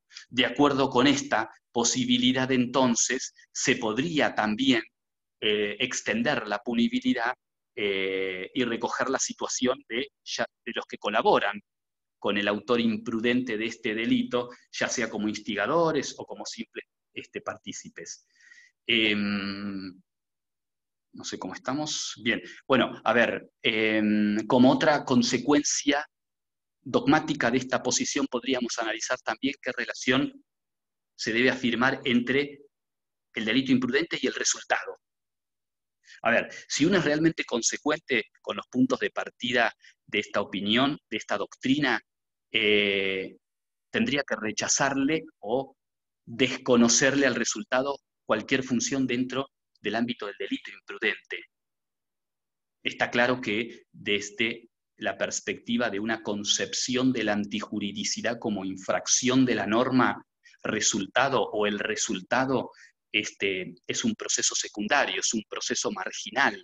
De acuerdo con esta posibilidad, entonces, se podría también eh, extender la punibilidad eh, y recoger la situación de, ya, de los que colaboran con el autor imprudente de este delito, ya sea como instigadores o como simples este, partícipes. Eh, no sé cómo estamos. Bien, bueno, a ver, eh, como otra consecuencia dogmática de esta posición podríamos analizar también qué relación se debe afirmar entre el delito imprudente y el resultado. A ver, si uno es realmente consecuente con los puntos de partida de esta opinión, de esta doctrina, eh, tendría que rechazarle o desconocerle al resultado cualquier función dentro del ámbito del delito imprudente. Está claro que desde la perspectiva de una concepción de la antijuridicidad como infracción de la norma, resultado o el resultado este, es un proceso secundario, es un proceso marginal.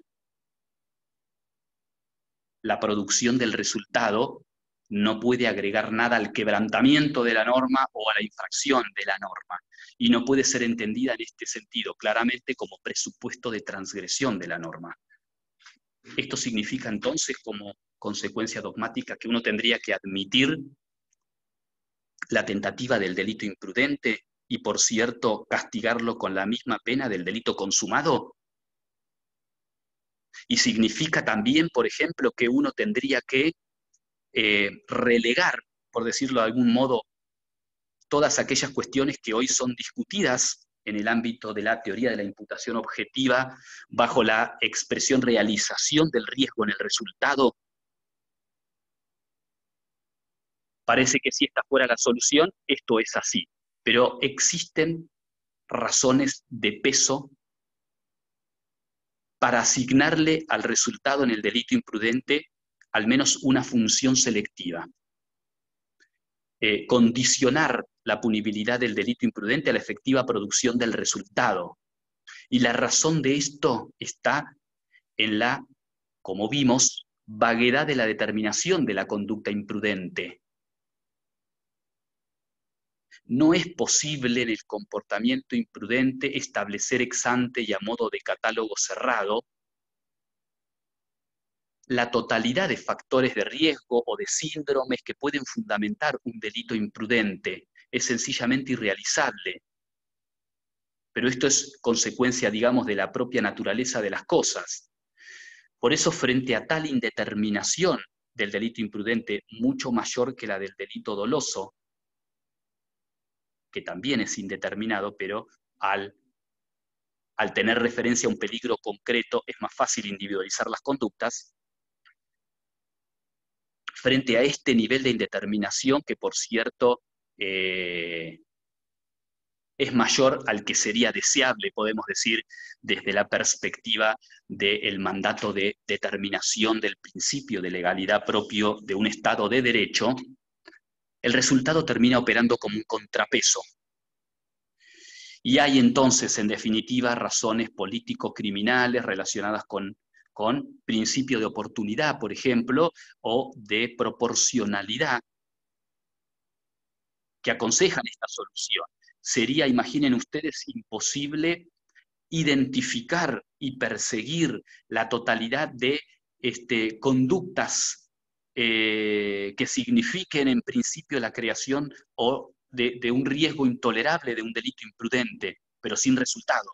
La producción del resultado no puede agregar nada al quebrantamiento de la norma o a la infracción de la norma, y no puede ser entendida en este sentido claramente como presupuesto de transgresión de la norma. Esto significa entonces, como consecuencia dogmática, que uno tendría que admitir la tentativa del delito imprudente y, por cierto, castigarlo con la misma pena del delito consumado. Y significa también, por ejemplo, que uno tendría que eh, relegar, por decirlo de algún modo, todas aquellas cuestiones que hoy son discutidas en el ámbito de la teoría de la imputación objetiva bajo la expresión realización del riesgo en el resultado. Parece que si esta fuera la solución, esto es así, pero existen razones de peso para asignarle al resultado en el delito imprudente al menos una función selectiva. Eh, condicionar la punibilidad del delito imprudente a la efectiva producción del resultado. Y la razón de esto está en la, como vimos, vaguedad de la determinación de la conducta imprudente. No es posible en el comportamiento imprudente establecer ex ante y a modo de catálogo cerrado la totalidad de factores de riesgo o de síndromes que pueden fundamentar un delito imprudente. Es sencillamente irrealizable. Pero esto es consecuencia, digamos, de la propia naturaleza de las cosas. Por eso, frente a tal indeterminación del delito imprudente, mucho mayor que la del delito doloso, que también es indeterminado, pero al, al tener referencia a un peligro concreto es más fácil individualizar las conductas. Frente a este nivel de indeterminación, que por cierto eh, es mayor al que sería deseable, podemos decir, desde la perspectiva del mandato de determinación del principio de legalidad propio de un Estado de Derecho, el resultado termina operando como un contrapeso. Y hay entonces, en definitiva, razones político-criminales relacionadas con con principio de oportunidad, por ejemplo, o de proporcionalidad, que aconsejan esta solución. Sería, imaginen ustedes, imposible identificar y perseguir la totalidad de este, conductas eh, que signifiquen en principio la creación o de, de un riesgo intolerable de un delito imprudente, pero sin resultado.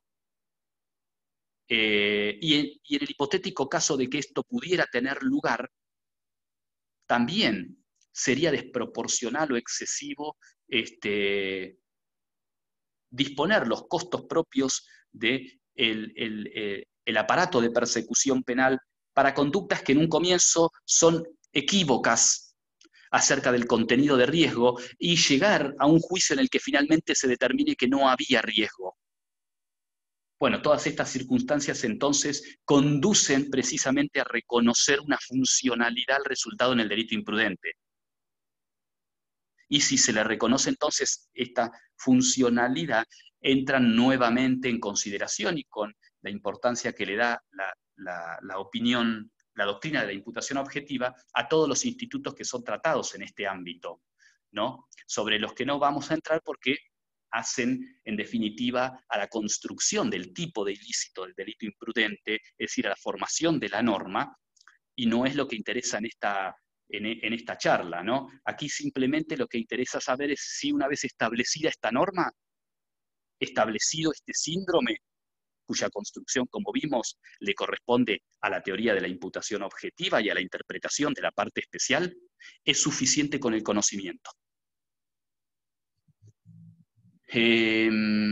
Eh, y, en, y en el hipotético caso de que esto pudiera tener lugar, también sería desproporcional o excesivo este, disponer los costos propios del de el, el, el aparato de persecución penal para conductas que en un comienzo son equívocas acerca del contenido de riesgo y llegar a un juicio en el que finalmente se determine que no había riesgo. Bueno, todas estas circunstancias entonces conducen precisamente a reconocer una funcionalidad al resultado en el delito imprudente. Y si se le reconoce entonces esta funcionalidad, entran nuevamente en consideración y con la importancia que le da la, la, la opinión, la doctrina de la imputación objetiva a todos los institutos que son tratados en este ámbito. ¿no? Sobre los que no vamos a entrar porque hacen, en definitiva, a la construcción del tipo de ilícito, del delito imprudente, es decir, a la formación de la norma, y no es lo que interesa en esta, en, en esta charla, ¿no? Aquí simplemente lo que interesa saber es si una vez establecida esta norma, establecido este síndrome, cuya construcción, como vimos, le corresponde a la teoría de la imputación objetiva y a la interpretación de la parte especial, es suficiente con el conocimiento. Eh,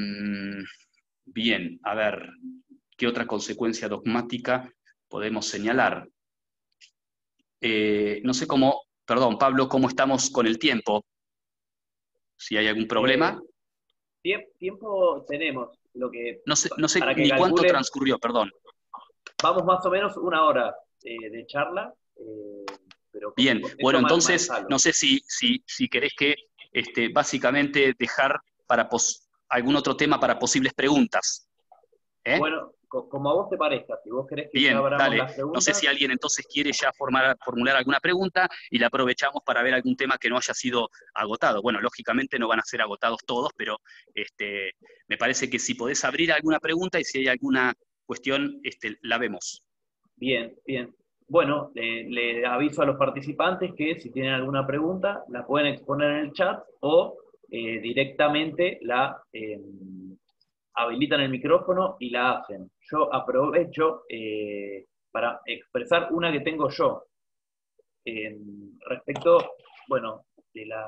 bien, a ver, ¿qué otra consecuencia dogmática podemos señalar? Eh, no sé cómo, perdón, Pablo, cómo estamos con el tiempo. Si hay algún problema. Eh, tiempo tenemos. Lo que, no sé, no sé para que ni calculen, cuánto transcurrió, perdón. Vamos más o menos una hora eh, de charla. Eh, pero bien, bueno, entonces, no sé si, si, si querés que este, básicamente dejar para pos algún otro tema para posibles preguntas. ¿Eh? Bueno, co como a vos te parezca, si vos querés que bien, ya abramos dale. las preguntas. No sé si alguien entonces quiere ya formar, formular alguna pregunta y la aprovechamos para ver algún tema que no haya sido agotado. Bueno, lógicamente no van a ser agotados todos, pero este, me parece que si podés abrir alguna pregunta y si hay alguna cuestión, este, la vemos. Bien, bien. Bueno, le, le aviso a los participantes que si tienen alguna pregunta, la pueden exponer en el chat o eh, directamente la eh, habilitan el micrófono y la hacen. Yo aprovecho eh, para expresar una que tengo yo. Eh, respecto, bueno, de la,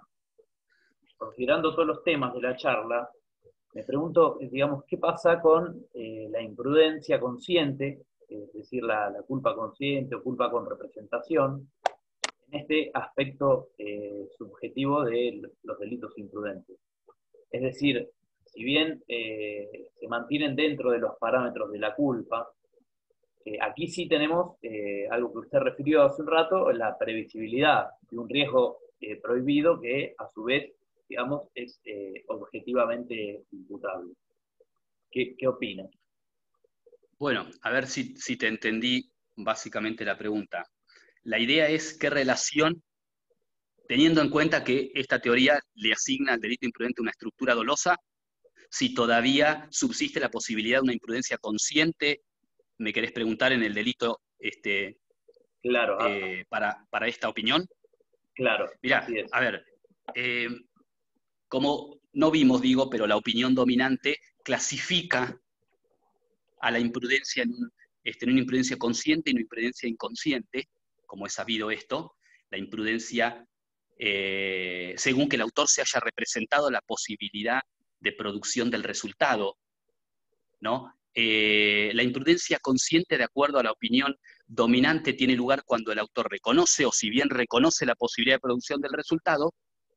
considerando todos los temas de la charla, me pregunto, digamos, ¿qué pasa con eh, la imprudencia consciente, es decir, la, la culpa consciente o culpa con representación, en este aspecto eh, subjetivo de los delitos imprudentes? Es decir, si bien eh, se mantienen dentro de los parámetros de la culpa, eh, aquí sí tenemos eh, algo que usted refirió hace un rato, la previsibilidad de un riesgo eh, prohibido que a su vez, digamos, es eh, objetivamente imputable. ¿Qué, qué opina? Bueno, a ver si, si te entendí básicamente la pregunta. La idea es qué relación, teniendo en cuenta que esta teoría le asigna al delito imprudente una estructura dolosa, si todavía subsiste la posibilidad de una imprudencia consciente, me querés preguntar en el delito este, claro, eh, para, para esta opinión. Claro, mirá, así es. A ver, eh, como no vimos, digo, pero la opinión dominante clasifica a la imprudencia en, un, este, en una imprudencia consciente y una imprudencia inconsciente, como es sabido esto, la imprudencia, eh, según que el autor se haya representado la posibilidad de producción del resultado, ¿no? Eh, la imprudencia consciente, de acuerdo a la opinión dominante, tiene lugar cuando el autor reconoce, o si bien reconoce la posibilidad de producción del resultado,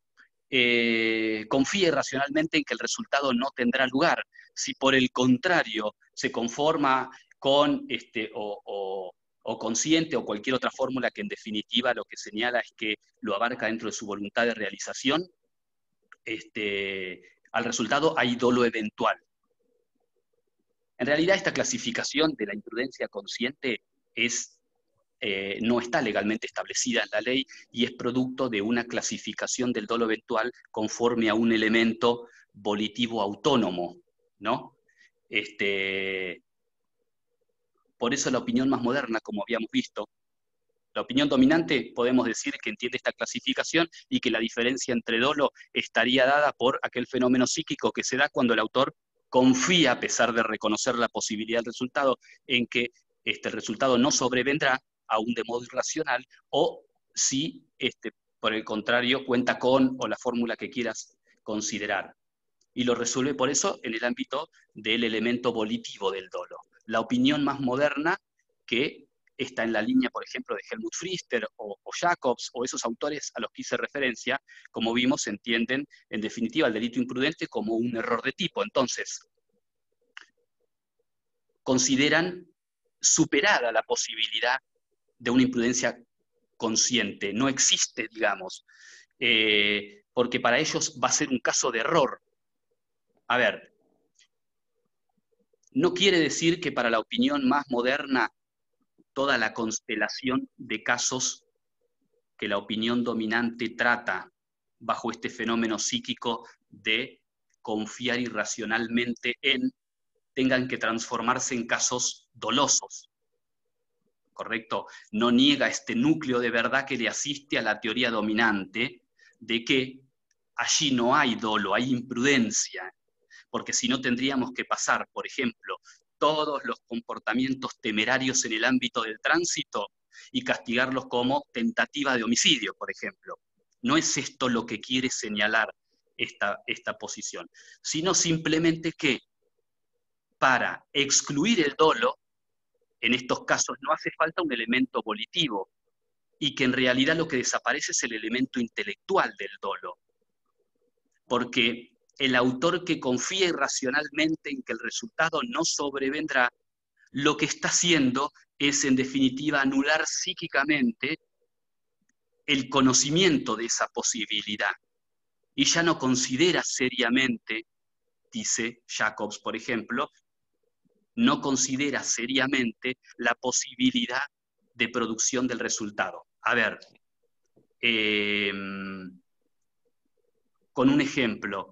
eh, confía irracionalmente en que el resultado no tendrá lugar. Si por el contrario se conforma con, este, o, o, o consciente o cualquier otra fórmula que en definitiva lo que señala es que lo abarca dentro de su voluntad de realización, este, al resultado hay dolo eventual. En realidad esta clasificación de la imprudencia consciente es, eh, no está legalmente establecida en la ley y es producto de una clasificación del dolo eventual conforme a un elemento volitivo autónomo, ¿no? Este, por eso la opinión más moderna, como habíamos visto, la opinión dominante podemos decir que entiende esta clasificación y que la diferencia entre dolo estaría dada por aquel fenómeno psíquico que se da cuando el autor confía, a pesar de reconocer la posibilidad del resultado, en que este resultado no sobrevendrá aún de modo irracional, o si, este, por el contrario, cuenta con o la fórmula que quieras considerar. Y lo resuelve por eso en el ámbito del elemento volitivo del dolo. La opinión más moderna, que está en la línea, por ejemplo, de Helmut Pfister o, o Jacobs, o esos autores a los que hice referencia, como vimos, entienden en definitiva el delito imprudente como un error de tipo. Entonces, consideran superada la posibilidad de una imprudencia consciente. No existe, digamos, eh, porque para ellos va a ser un caso de error. A ver, no quiere decir que para la opinión más moderna toda la constelación de casos que la opinión dominante trata bajo este fenómeno psíquico de confiar irracionalmente en, tengan que transformarse en casos dolosos, ¿correcto? No niega este núcleo de verdad que le asiste a la teoría dominante de que allí no hay dolo, hay imprudencia, porque si no tendríamos que pasar, por ejemplo, todos los comportamientos temerarios en el ámbito del tránsito y castigarlos como tentativa de homicidio, por ejemplo. No es esto lo que quiere señalar esta, esta posición, sino simplemente que para excluir el dolo, en estos casos no hace falta un elemento volitivo, y que en realidad lo que desaparece es el elemento intelectual del dolo. Porque el autor que confía irracionalmente en que el resultado no sobrevendrá, lo que está haciendo es, en definitiva, anular psíquicamente el conocimiento de esa posibilidad. Y ya no considera seriamente, dice Jacobs, por ejemplo, no considera seriamente la posibilidad de producción del resultado. A ver, eh, con un ejemplo,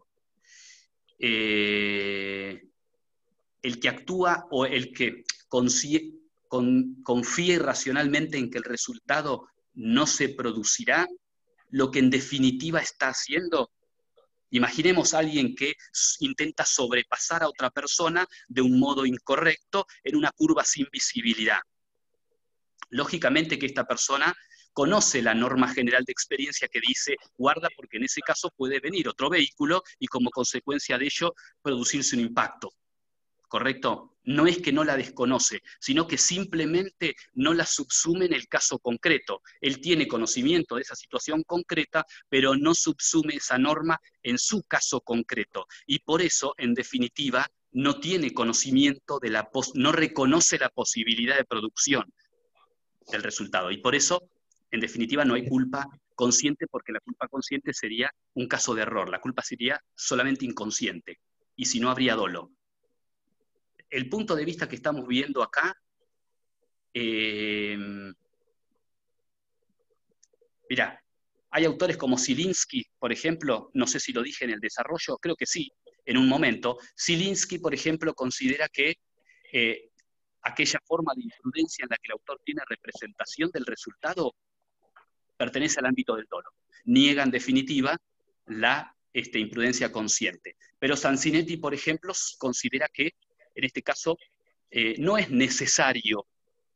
eh, el que actúa o el que consigue, con, confía irracionalmente en que el resultado no se producirá, lo que en definitiva está haciendo, imaginemos a alguien que intenta sobrepasar a otra persona de un modo incorrecto en una curva sin visibilidad. Lógicamente que esta persona conoce la norma general de experiencia que dice, guarda porque en ese caso puede venir otro vehículo y como consecuencia de ello producirse un impacto. ¿Correcto? No es que no la desconoce, sino que simplemente no la subsume en el caso concreto. Él tiene conocimiento de esa situación concreta, pero no subsume esa norma en su caso concreto. Y por eso, en definitiva, no tiene conocimiento de la pos- no reconoce la posibilidad de producción del resultado. Y por eso, en definitiva, no hay culpa consciente, porque la culpa consciente sería un caso de error. La culpa sería solamente inconsciente. Y si no, habría dolo. El punto de vista que estamos viendo acá, eh, mirá, hay autores como Zielinski, por ejemplo, no sé si lo dije en el desarrollo, creo que sí, en un momento. Zielinski, por ejemplo, considera que eh, aquella forma de imprudencia en la que el autor tiene representación del resultado pertenece al ámbito del dolo. Niega, en definitiva, la este, imprudencia consciente. Pero Sanzinetti, por ejemplo, considera que, en este caso, Eh, no es necesario,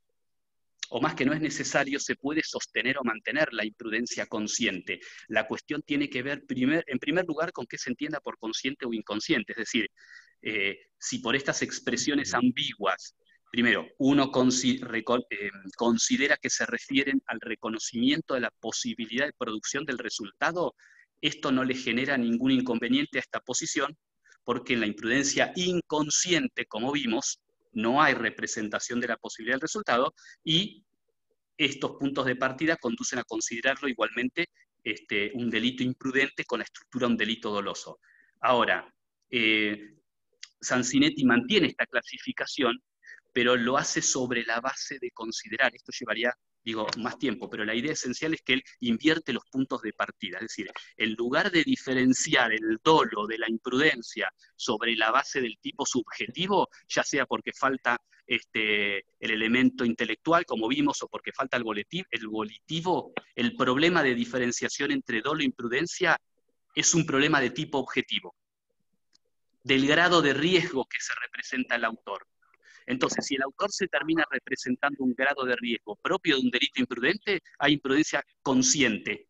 o más que no es necesario, se puede sostener o mantener la imprudencia consciente. La cuestión tiene que ver, primer, en primer lugar, con qué se entienda por consciente o inconsciente. Es decir, eh, si por estas expresiones ambiguas, primero, uno consi eh, considera que se refieren al reconocimiento de la posibilidad de producción del resultado, esto no le genera ningún inconveniente a esta posición, porque en la imprudencia inconsciente, como vimos, no hay representación de la posibilidad del resultado, y estos puntos de partida conducen a considerarlo igualmente este, un delito imprudente con la estructura de un delito doloso. Ahora, eh, Sanzinetti mantiene esta clasificación, pero lo hace sobre la base de considerar, esto llevaría, digo, más tiempo, pero la idea esencial es que él invierte los puntos de partida, es decir, en lugar de diferenciar el dolo de la imprudencia sobre la base del tipo subjetivo, ya sea porque falta este, el elemento intelectual, como vimos, o porque falta el volitivo, el volitivo, el problema de diferenciación entre dolo e imprudencia es un problema de tipo objetivo, del grado de riesgo que se representa el autor. Entonces, si el autor se termina representando un grado de riesgo propio de un delito imprudente, hay imprudencia consciente.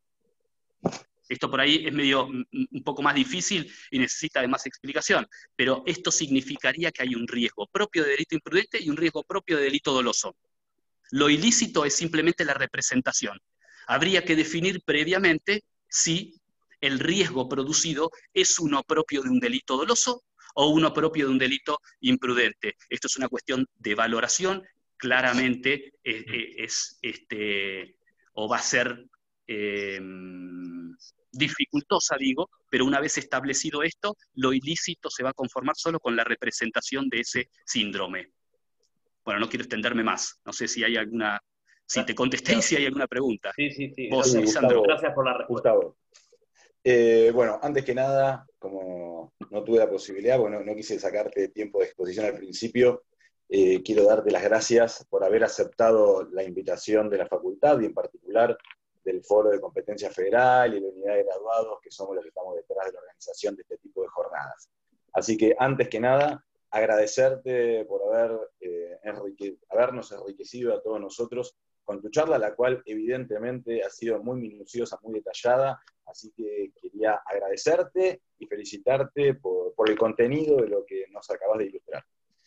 Esto por ahí es medio un poco más difícil y necesita de más explicación, pero esto significaría que hay un riesgo propio de delito imprudente y un riesgo propio de delito doloso. Lo ilícito es simplemente la representación. Habría que definir previamente si el riesgo producido es uno propio de un delito doloso o uno propio de un delito imprudente. Esto es una cuestión de valoración, claramente eh, eh, es, este, o va a ser eh, dificultosa, digo, pero una vez establecido esto, lo ilícito se va a conformar solo con la representación de ese síndrome. Bueno, no quiero extenderme más, no sé si hay alguna, si te contesté y si hay alguna pregunta. Sí, sí, sí, Vos, gracias, Lisandro. gracias por la respuesta. Gustavo. Eh, bueno, antes que nada, como no tuve la posibilidad, bueno, no quise sacarte tiempo de exposición al principio, eh, quiero darte las gracias por haber aceptado la invitación de la facultad y en particular del Foro de Competencia Federal y la Unidad de Graduados, que somos los que estamos detrás de la organización de este tipo de jornadas. Así que, antes que nada, agradecerte por haber, eh, enrique habernos enriquecido a todos nosotros con tu charla, la cual evidentemente ha sido muy minuciosa, muy detallada, así que quería agradecerte y felicitarte por, por el contenido de lo que nos acabas de ilustrar.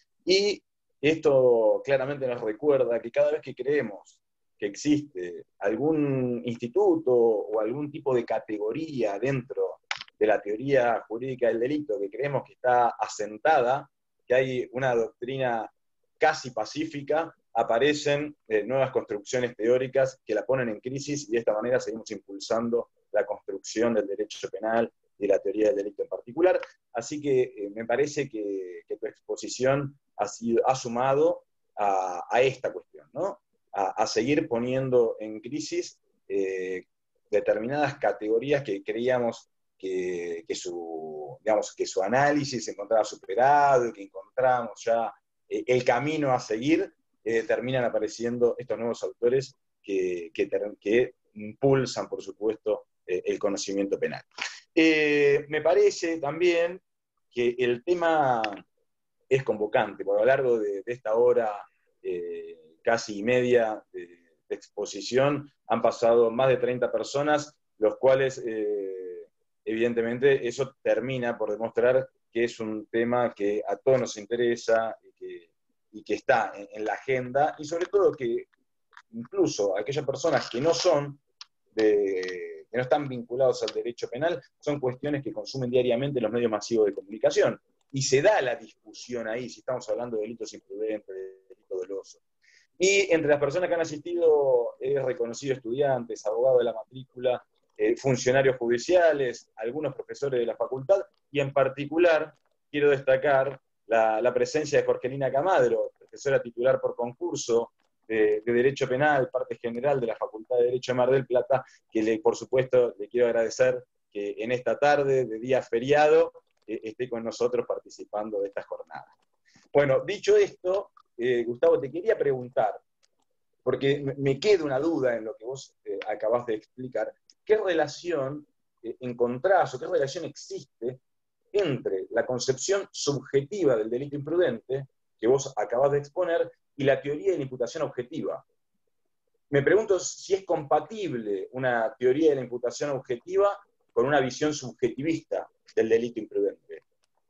Y esto claramente nos recuerda que cada vez que creemos que existe algún instituto o algún tipo de categoría dentro de la teoría jurídica del delito que creemos que está asentada, que hay una doctrina casi pacífica, aparecen eh, nuevas construcciones teóricas que la ponen en crisis y de esta manera seguimos impulsando la construcción del derecho penal y la teoría del delito en particular. Así que eh, me parece que, que tu exposición ha, sido, ha sumado a, a esta cuestión, ¿no? A, a seguir poniendo en crisis eh, determinadas categorías que creíamos que, que, su, digamos, que su análisis se encontraba superado y que encontramos ya eh, el camino a seguir, eh, terminan apareciendo estos nuevos autores que, que, que impulsan, por supuesto, eh, el conocimiento penal. Eh, me parece también que el tema es convocante, por lo largo de, de esta hora eh, casi y media de, de exposición han pasado más de treinta personas, los cuales eh, evidentemente eso termina por demostrar que es un tema que a todos nos interesa y que, y que está en, en la agenda, y sobre todo que incluso aquellas personas que no son de, que no están vinculados al derecho penal, son cuestiones que consumen diariamente los medios masivos de comunicación. Y se da la discusión ahí, si estamos hablando de delitos imprudentes, de delitos dolosos. Y entre las personas que han asistido, he reconocido estudiantes, abogados de la matrícula, eh, funcionarios judiciales, algunos profesores de la facultad, y en particular quiero destacar la, la presencia de Jorgelina Camadro, profesora titular por concurso de, de Derecho Penal, parte general de la Facultad de Derecho de Mar del Plata, que le, por supuesto le quiero agradecer que en esta tarde de día feriado eh, esté con nosotros participando de esta jornada. Bueno, dicho esto, eh, Gustavo, te quería preguntar, porque me queda una duda en lo que vos eh, acabás de explicar, ¿qué relación eh, encontrás o qué relación existe entre la concepción subjetiva del delito imprudente, que vos acabás de exponer, y la teoría de la imputación objetiva? Me pregunto si es compatible una teoría de la imputación objetiva con una visión subjetivista del delito imprudente.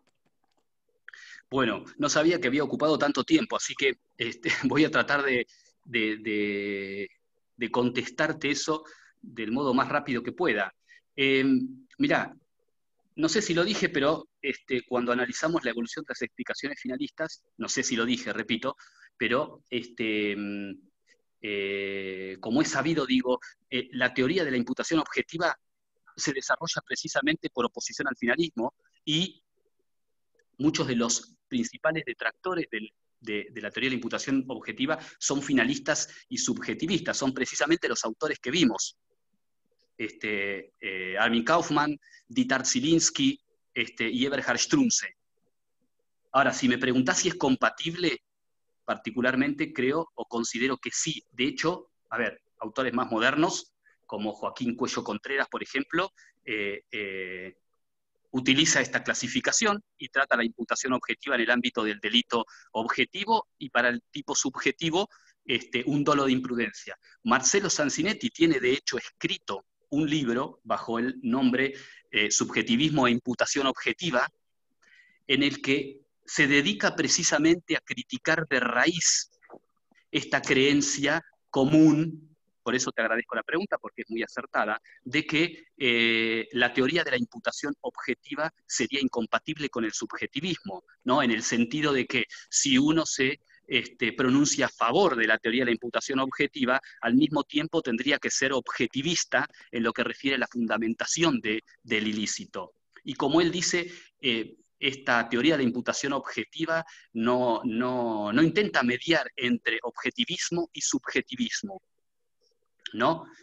Bueno, no sabía que había ocupado tanto tiempo, así que este, voy a tratar de, de, de, de contestarte eso del modo más rápido que pueda. Eh, mirá, no sé si lo dije, pero este, cuando analizamos la evolución de las explicaciones finalistas, no sé si lo dije, repito, pero este, eh, como es sabido, digo, eh, la teoría de la imputación objetiva se desarrolla precisamente por oposición al finalismo y muchos de los principales detractores del, de, de la teoría de la imputación objetiva son finalistas y subjetivistas, son precisamente los autores que vimos. Este, eh, Armin Kaufmann, Dieter Zielinski este, y Eberhard Strunze. Ahora, si me preguntás si es compatible, particularmente creo o considero que sí. De hecho, a ver, autores más modernos, como Joaquín Cuello Contreras, por ejemplo, eh, eh, utiliza esta clasificación y trata la imputación objetiva en el ámbito del delito objetivo y para el tipo subjetivo este, un dolo de imprudencia. Marcelo Sanzinetti tiene de hecho escrito un libro bajo el nombre eh, Subjetivismo e Imputación Objetiva, en el que se dedica precisamente a criticar de raíz esta creencia común, por eso te agradezco la pregunta, porque es muy acertada, de que eh, la teoría de la imputación objetiva sería incompatible con el subjetivismo, ¿no? En el sentido de que si uno se este, pronuncia a favor de la teoría de la imputación objetiva, al mismo tiempo tendría que ser objetivista en lo que refiere a la fundamentación de, del ilícito. Y como él dice, eh, esta teoría de la imputación objetiva no, no, no intenta mediar entre objetivismo y subjetivismo, ¿no?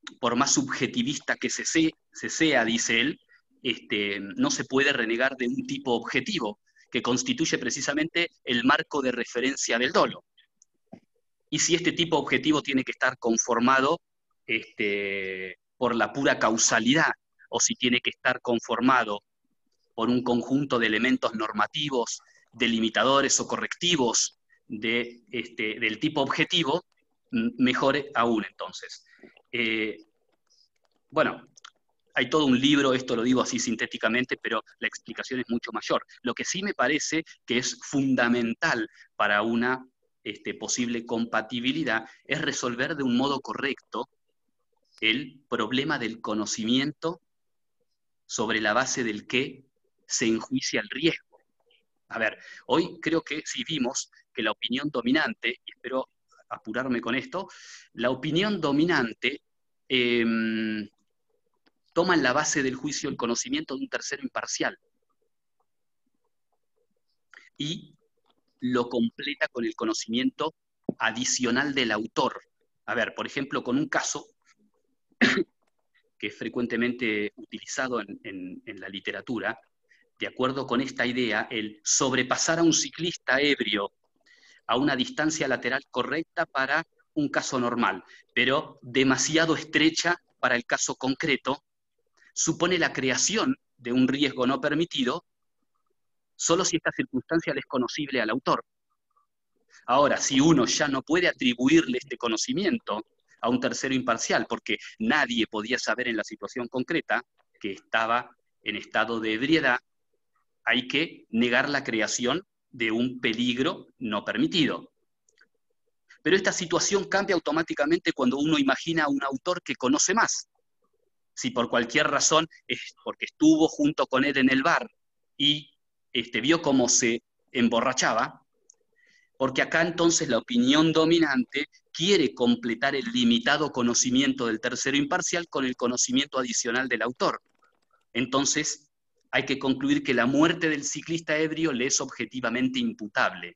por más subjetivista que se, se, se sea, dice él, este, no se puede renegar de un tipo objetivo, que constituye precisamente el marco de referencia del dolo. Y si este tipo objetivo tiene que estar conformado este, por la pura causalidad, o si tiene que estar conformado por un conjunto de elementos normativos, delimitadores o correctivos de, este, del tipo objetivo, mejor aún entonces. Eh, bueno, hay todo un libro, esto lo digo así sintéticamente, pero la explicación es mucho mayor. Lo que sí me parece que es fundamental para una este, posible compatibilidad es resolver de un modo correcto el problema del conocimiento sobre la base del que se enjuicia el riesgo. A ver, hoy creo que sí vimos que la opinión dominante, y espero apurarme con esto, la opinión dominante eh, toma en la base del juicio el conocimiento de un tercero imparcial y lo completa con el conocimiento adicional del autor. A ver, por ejemplo, con un caso que es frecuentemente utilizado en, en, en la literatura, de acuerdo con esta idea, el sobrepasar a un ciclista ebrio a una distancia lateral correcta para un caso normal, pero demasiado estrecha para el caso concreto, supone la creación de un riesgo no permitido solo si esta circunstancia le es conocible al autor. Ahora, si uno ya no puede atribuirle este conocimiento a un tercero imparcial, porque nadie podía saber en la situación concreta que estaba en estado de ebriedad, hay que negar la creación de un peligro no permitido. Pero esta situación cambia automáticamente cuando uno imagina a un autor que conoce más. Si por cualquier razón es porque estuvo junto con él en el bar y este, vio cómo se emborrachaba, porque acá entonces la opinión dominante quiere completar el limitado conocimiento del tercero imparcial con el conocimiento adicional del autor. Entonces hay que concluir que la muerte del ciclista ebrio le es objetivamente imputable.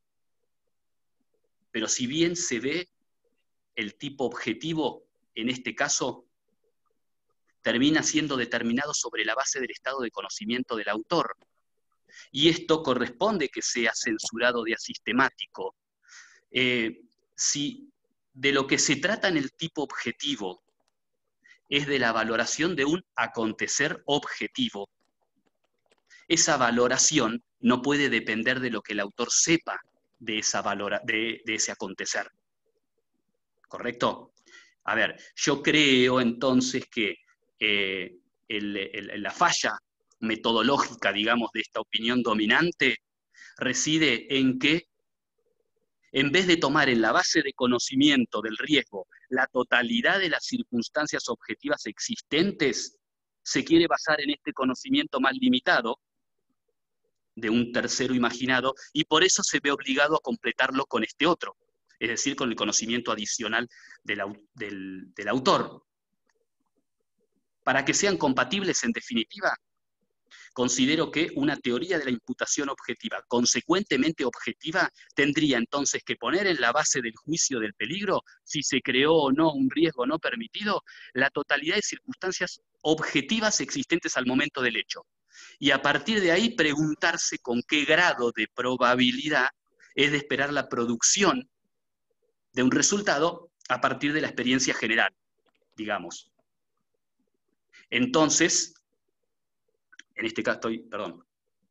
Pero si bien se ve el tipo objetivo, en este caso, termina siendo determinado sobre la base del estado de conocimiento del autor. Y esto corresponde que sea censurado de asistemático. Eh, si de lo que se trata en el tipo objetivo es de la valoración de un acontecer objetivo, esa valoración no puede depender de lo que el autor sepa de, esa valora, de, de ese acontecer. ¿Correcto? A ver, yo creo entonces que eh, el, el, la falla metodológica, digamos, de esta opinión dominante reside en que, en vez de tomar en la base de conocimiento del riesgo la totalidad de las circunstancias objetivas existentes, se quiere basar en este conocimiento más limitado de un tercero imaginado, y por eso se ve obligado a completarlo con este otro, es decir, con el conocimiento adicional del, del, del autor. Para que sean compatibles, en definitiva, considero que una teoría de la imputación objetiva, consecuentemente objetiva, tendría entonces que poner en la base del juicio del peligro, si se creó o no un riesgo no permitido, la totalidad de circunstancias objetivas existentes al momento del hecho. Y a partir de ahí preguntarse con qué grado de probabilidad es de esperar la producción de un resultado a partir de la experiencia general, digamos. Entonces, en este caso estoy, perdón.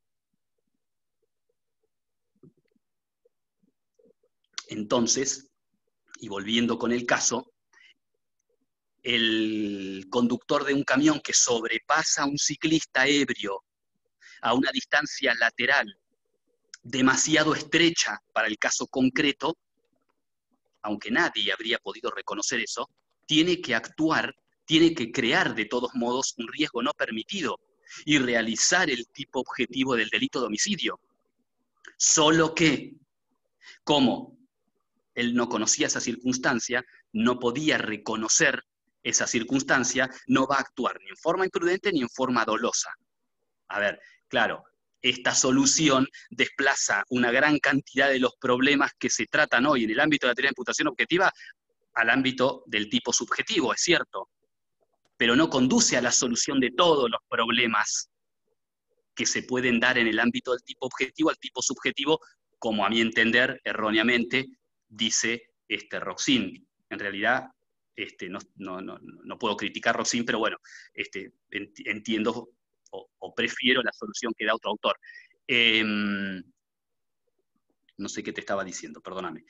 Entonces, y volviendo con el caso, el conductor de un camión que sobrepasa a un ciclista ebrio a una distancia lateral demasiado estrecha para el caso concreto, aunque nadie habría podido reconocer eso, tiene que actuar, tiene que crear de todos modos un riesgo no permitido y realizar el tipo objetivo del delito de homicidio. Solo que, como él no conocía esa circunstancia, no podía reconocer esa circunstancia, no va a actuar ni en forma imprudente ni en forma dolosa. A ver, claro, esta solución desplaza una gran cantidad de los problemas que se tratan hoy en el ámbito de la teoría de imputación objetiva al ámbito del tipo subjetivo, es cierto, pero no conduce a la solución de todos los problemas que se pueden dar en el ámbito del tipo objetivo al tipo subjetivo, como a mi entender, erróneamente, dice este Roxin. En realidad, este, no, no, no, no puedo criticar a Roxin, pero bueno, este, entiendo o, o prefiero la solución que da otro autor. Eh, no sé qué te estaba diciendo, perdóname.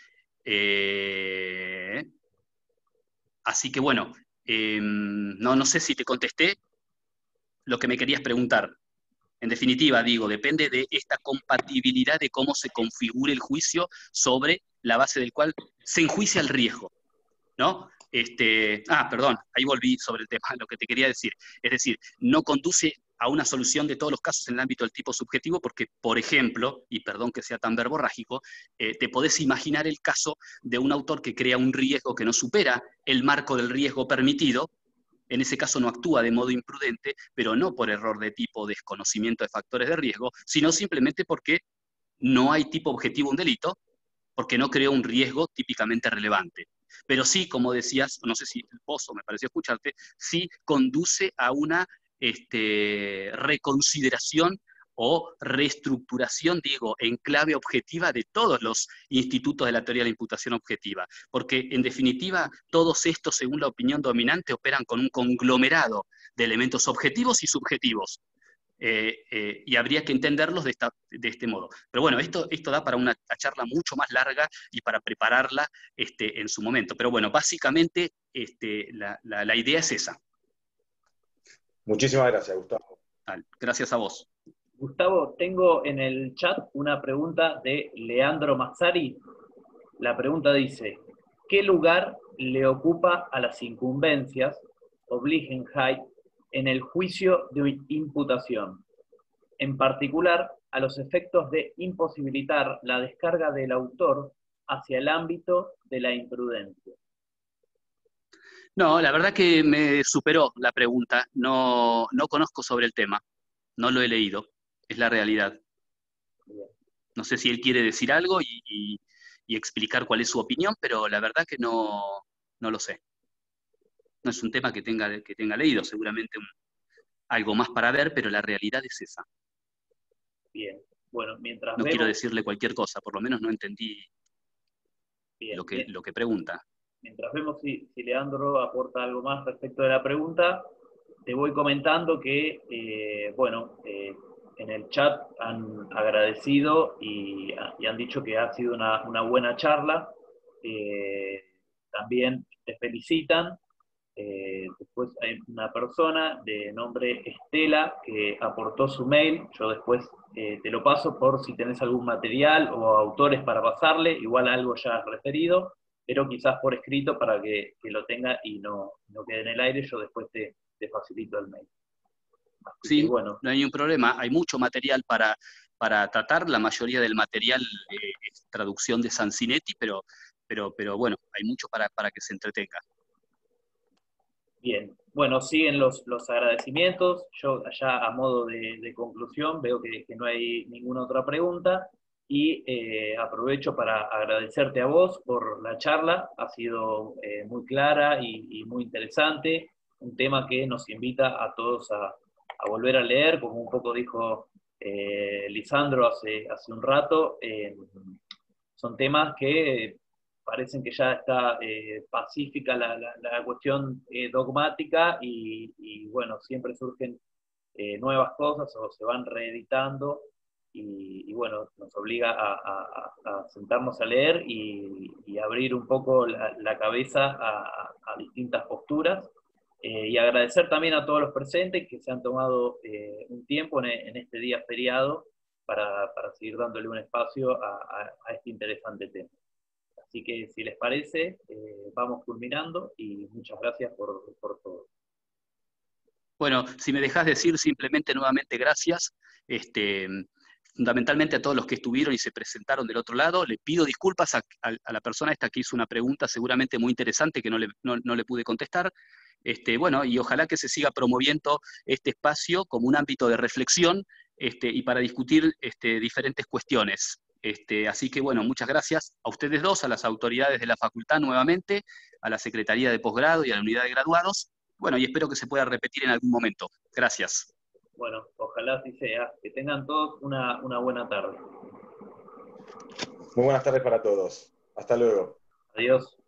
Eh, así que bueno, eh, no, no sé si te contesté lo que me querías preguntar. En definitiva, digo, depende de esta compatibilidad de cómo se configure el juicio sobre la base del cual se enjuicia el riesgo, ¿no? Este, ah, perdón, ahí volví sobre el tema, lo que te quería decir. Es decir, no conduce a una solución de todos los casos en el ámbito del tipo subjetivo porque, por ejemplo, y perdón que sea tan verborrágico, eh, te podés imaginar el caso de un autor que crea un riesgo que no supera el marco del riesgo permitido. En ese caso no actúa de modo imprudente, pero no por error de tipo desconocimiento de factores de riesgo, sino simplemente porque no hay tipo objetivo un delito, porque no creó un riesgo típicamente relevante. Pero sí, como decías, no sé si vos o me pareció escucharte, sí conduce a una este, reconsideración o reestructuración, digo, en clave objetiva de todos los institutos de la teoría de la imputación objetiva. Porque, en definitiva, todos estos, según la opinión dominante, operan con un conglomerado de elementos objetivos y subjetivos. Eh, eh, y habría que entenderlos de, esta, de este modo. Pero bueno, esto, esto da para una charla mucho más larga y para prepararla este, en su momento. Pero bueno, básicamente este, la, la, la idea es esa. Muchísimas gracias, Gustavo. Gracias a vos. Gustavo, tengo en el chat una pregunta de Leandro Mazzari. La pregunta dice, ¿qué lugar le ocupa a las incumbencias, Obligenheit, en el juicio de imputación? En particular, a los efectos de imposibilitar la descarga del autor hacia el ámbito de la imprudencia. No, la verdad que me superó la pregunta. No, no conozco sobre el tema, no lo he leído, es la realidad. No sé si él quiere decir algo y, y, y explicar cuál es su opinión, pero la verdad que no, no lo sé. No es un tema que tenga, que tenga leído, seguramente un, algo más para ver, pero la realidad es esa. Bien, bueno, mientras No vemos... quiero decirle cualquier cosa, por lo menos no entendí bien, lo, que, bien. lo que pregunta. Mientras vemos si, si Leandro aporta algo más respecto de la pregunta, te voy comentando que, eh, bueno, eh, en el chat han agradecido y, y han dicho que ha sido una, una buena charla. Eh, también te felicitan. Eh, después hay una persona de nombre Estela que aportó su mail. Yo después eh, te lo paso por si tenés algún material o autores para pasarle, igual algo ya has referido, pero quizás por escrito para que, que lo tenga y no, no quede en el aire. Yo después te, te facilito el mail. Así Sí, que, bueno. no hay ningún problema. Hay mucho material para, para tratar. La mayoría del material eh, es traducción de Sansinetti, pero, pero, pero bueno, hay mucho para, para que se entretenga. Bien, bueno, siguen los, los agradecimientos. Yo allá a modo de, de conclusión veo que, que no hay ninguna otra pregunta y eh, aprovecho para agradecerte a vos por la charla. Ha sido eh, muy clara y, y muy interesante, un tema que nos invita a todos a, a volver a leer, como un poco dijo eh, Lisandro hace, hace un rato. Eh, son temas que parecen que ya está eh, pacífica la, la, la cuestión eh, dogmática y, y, bueno, siempre surgen eh, nuevas cosas o se van reeditando y, y bueno, nos obliga a, a, a sentarnos a leer y, y abrir un poco la, la cabeza a, a distintas posturas. Eh, y agradecer también a todos los presentes que se han tomado eh, un tiempo en, en este día feriado para, para seguir dándole un espacio a, a, a este interesante tema. Así que, si les parece, eh, vamos culminando y muchas gracias por, por todo. Bueno, si me dejás decir simplemente nuevamente gracias, este, fundamentalmente a todos los que estuvieron y se presentaron del otro lado. Le pido disculpas a, a, a la persona esta que hizo una pregunta seguramente muy interesante que no le, no, no le pude contestar. Este, bueno, y ojalá que se siga promoviendo este espacio como un ámbito de reflexión este, y para discutir este, diferentes cuestiones. Este, así que bueno, muchas gracias a ustedes dos, a las autoridades de la facultad nuevamente, a la Secretaría de Posgrado y a la Unidad de Graduados. Bueno, y espero que se pueda repetir en algún momento. Gracias. Bueno, ojalá así sea. Que tengan todos una, una buena tarde. Muy buenas tardes para todos. Hasta luego. Adiós.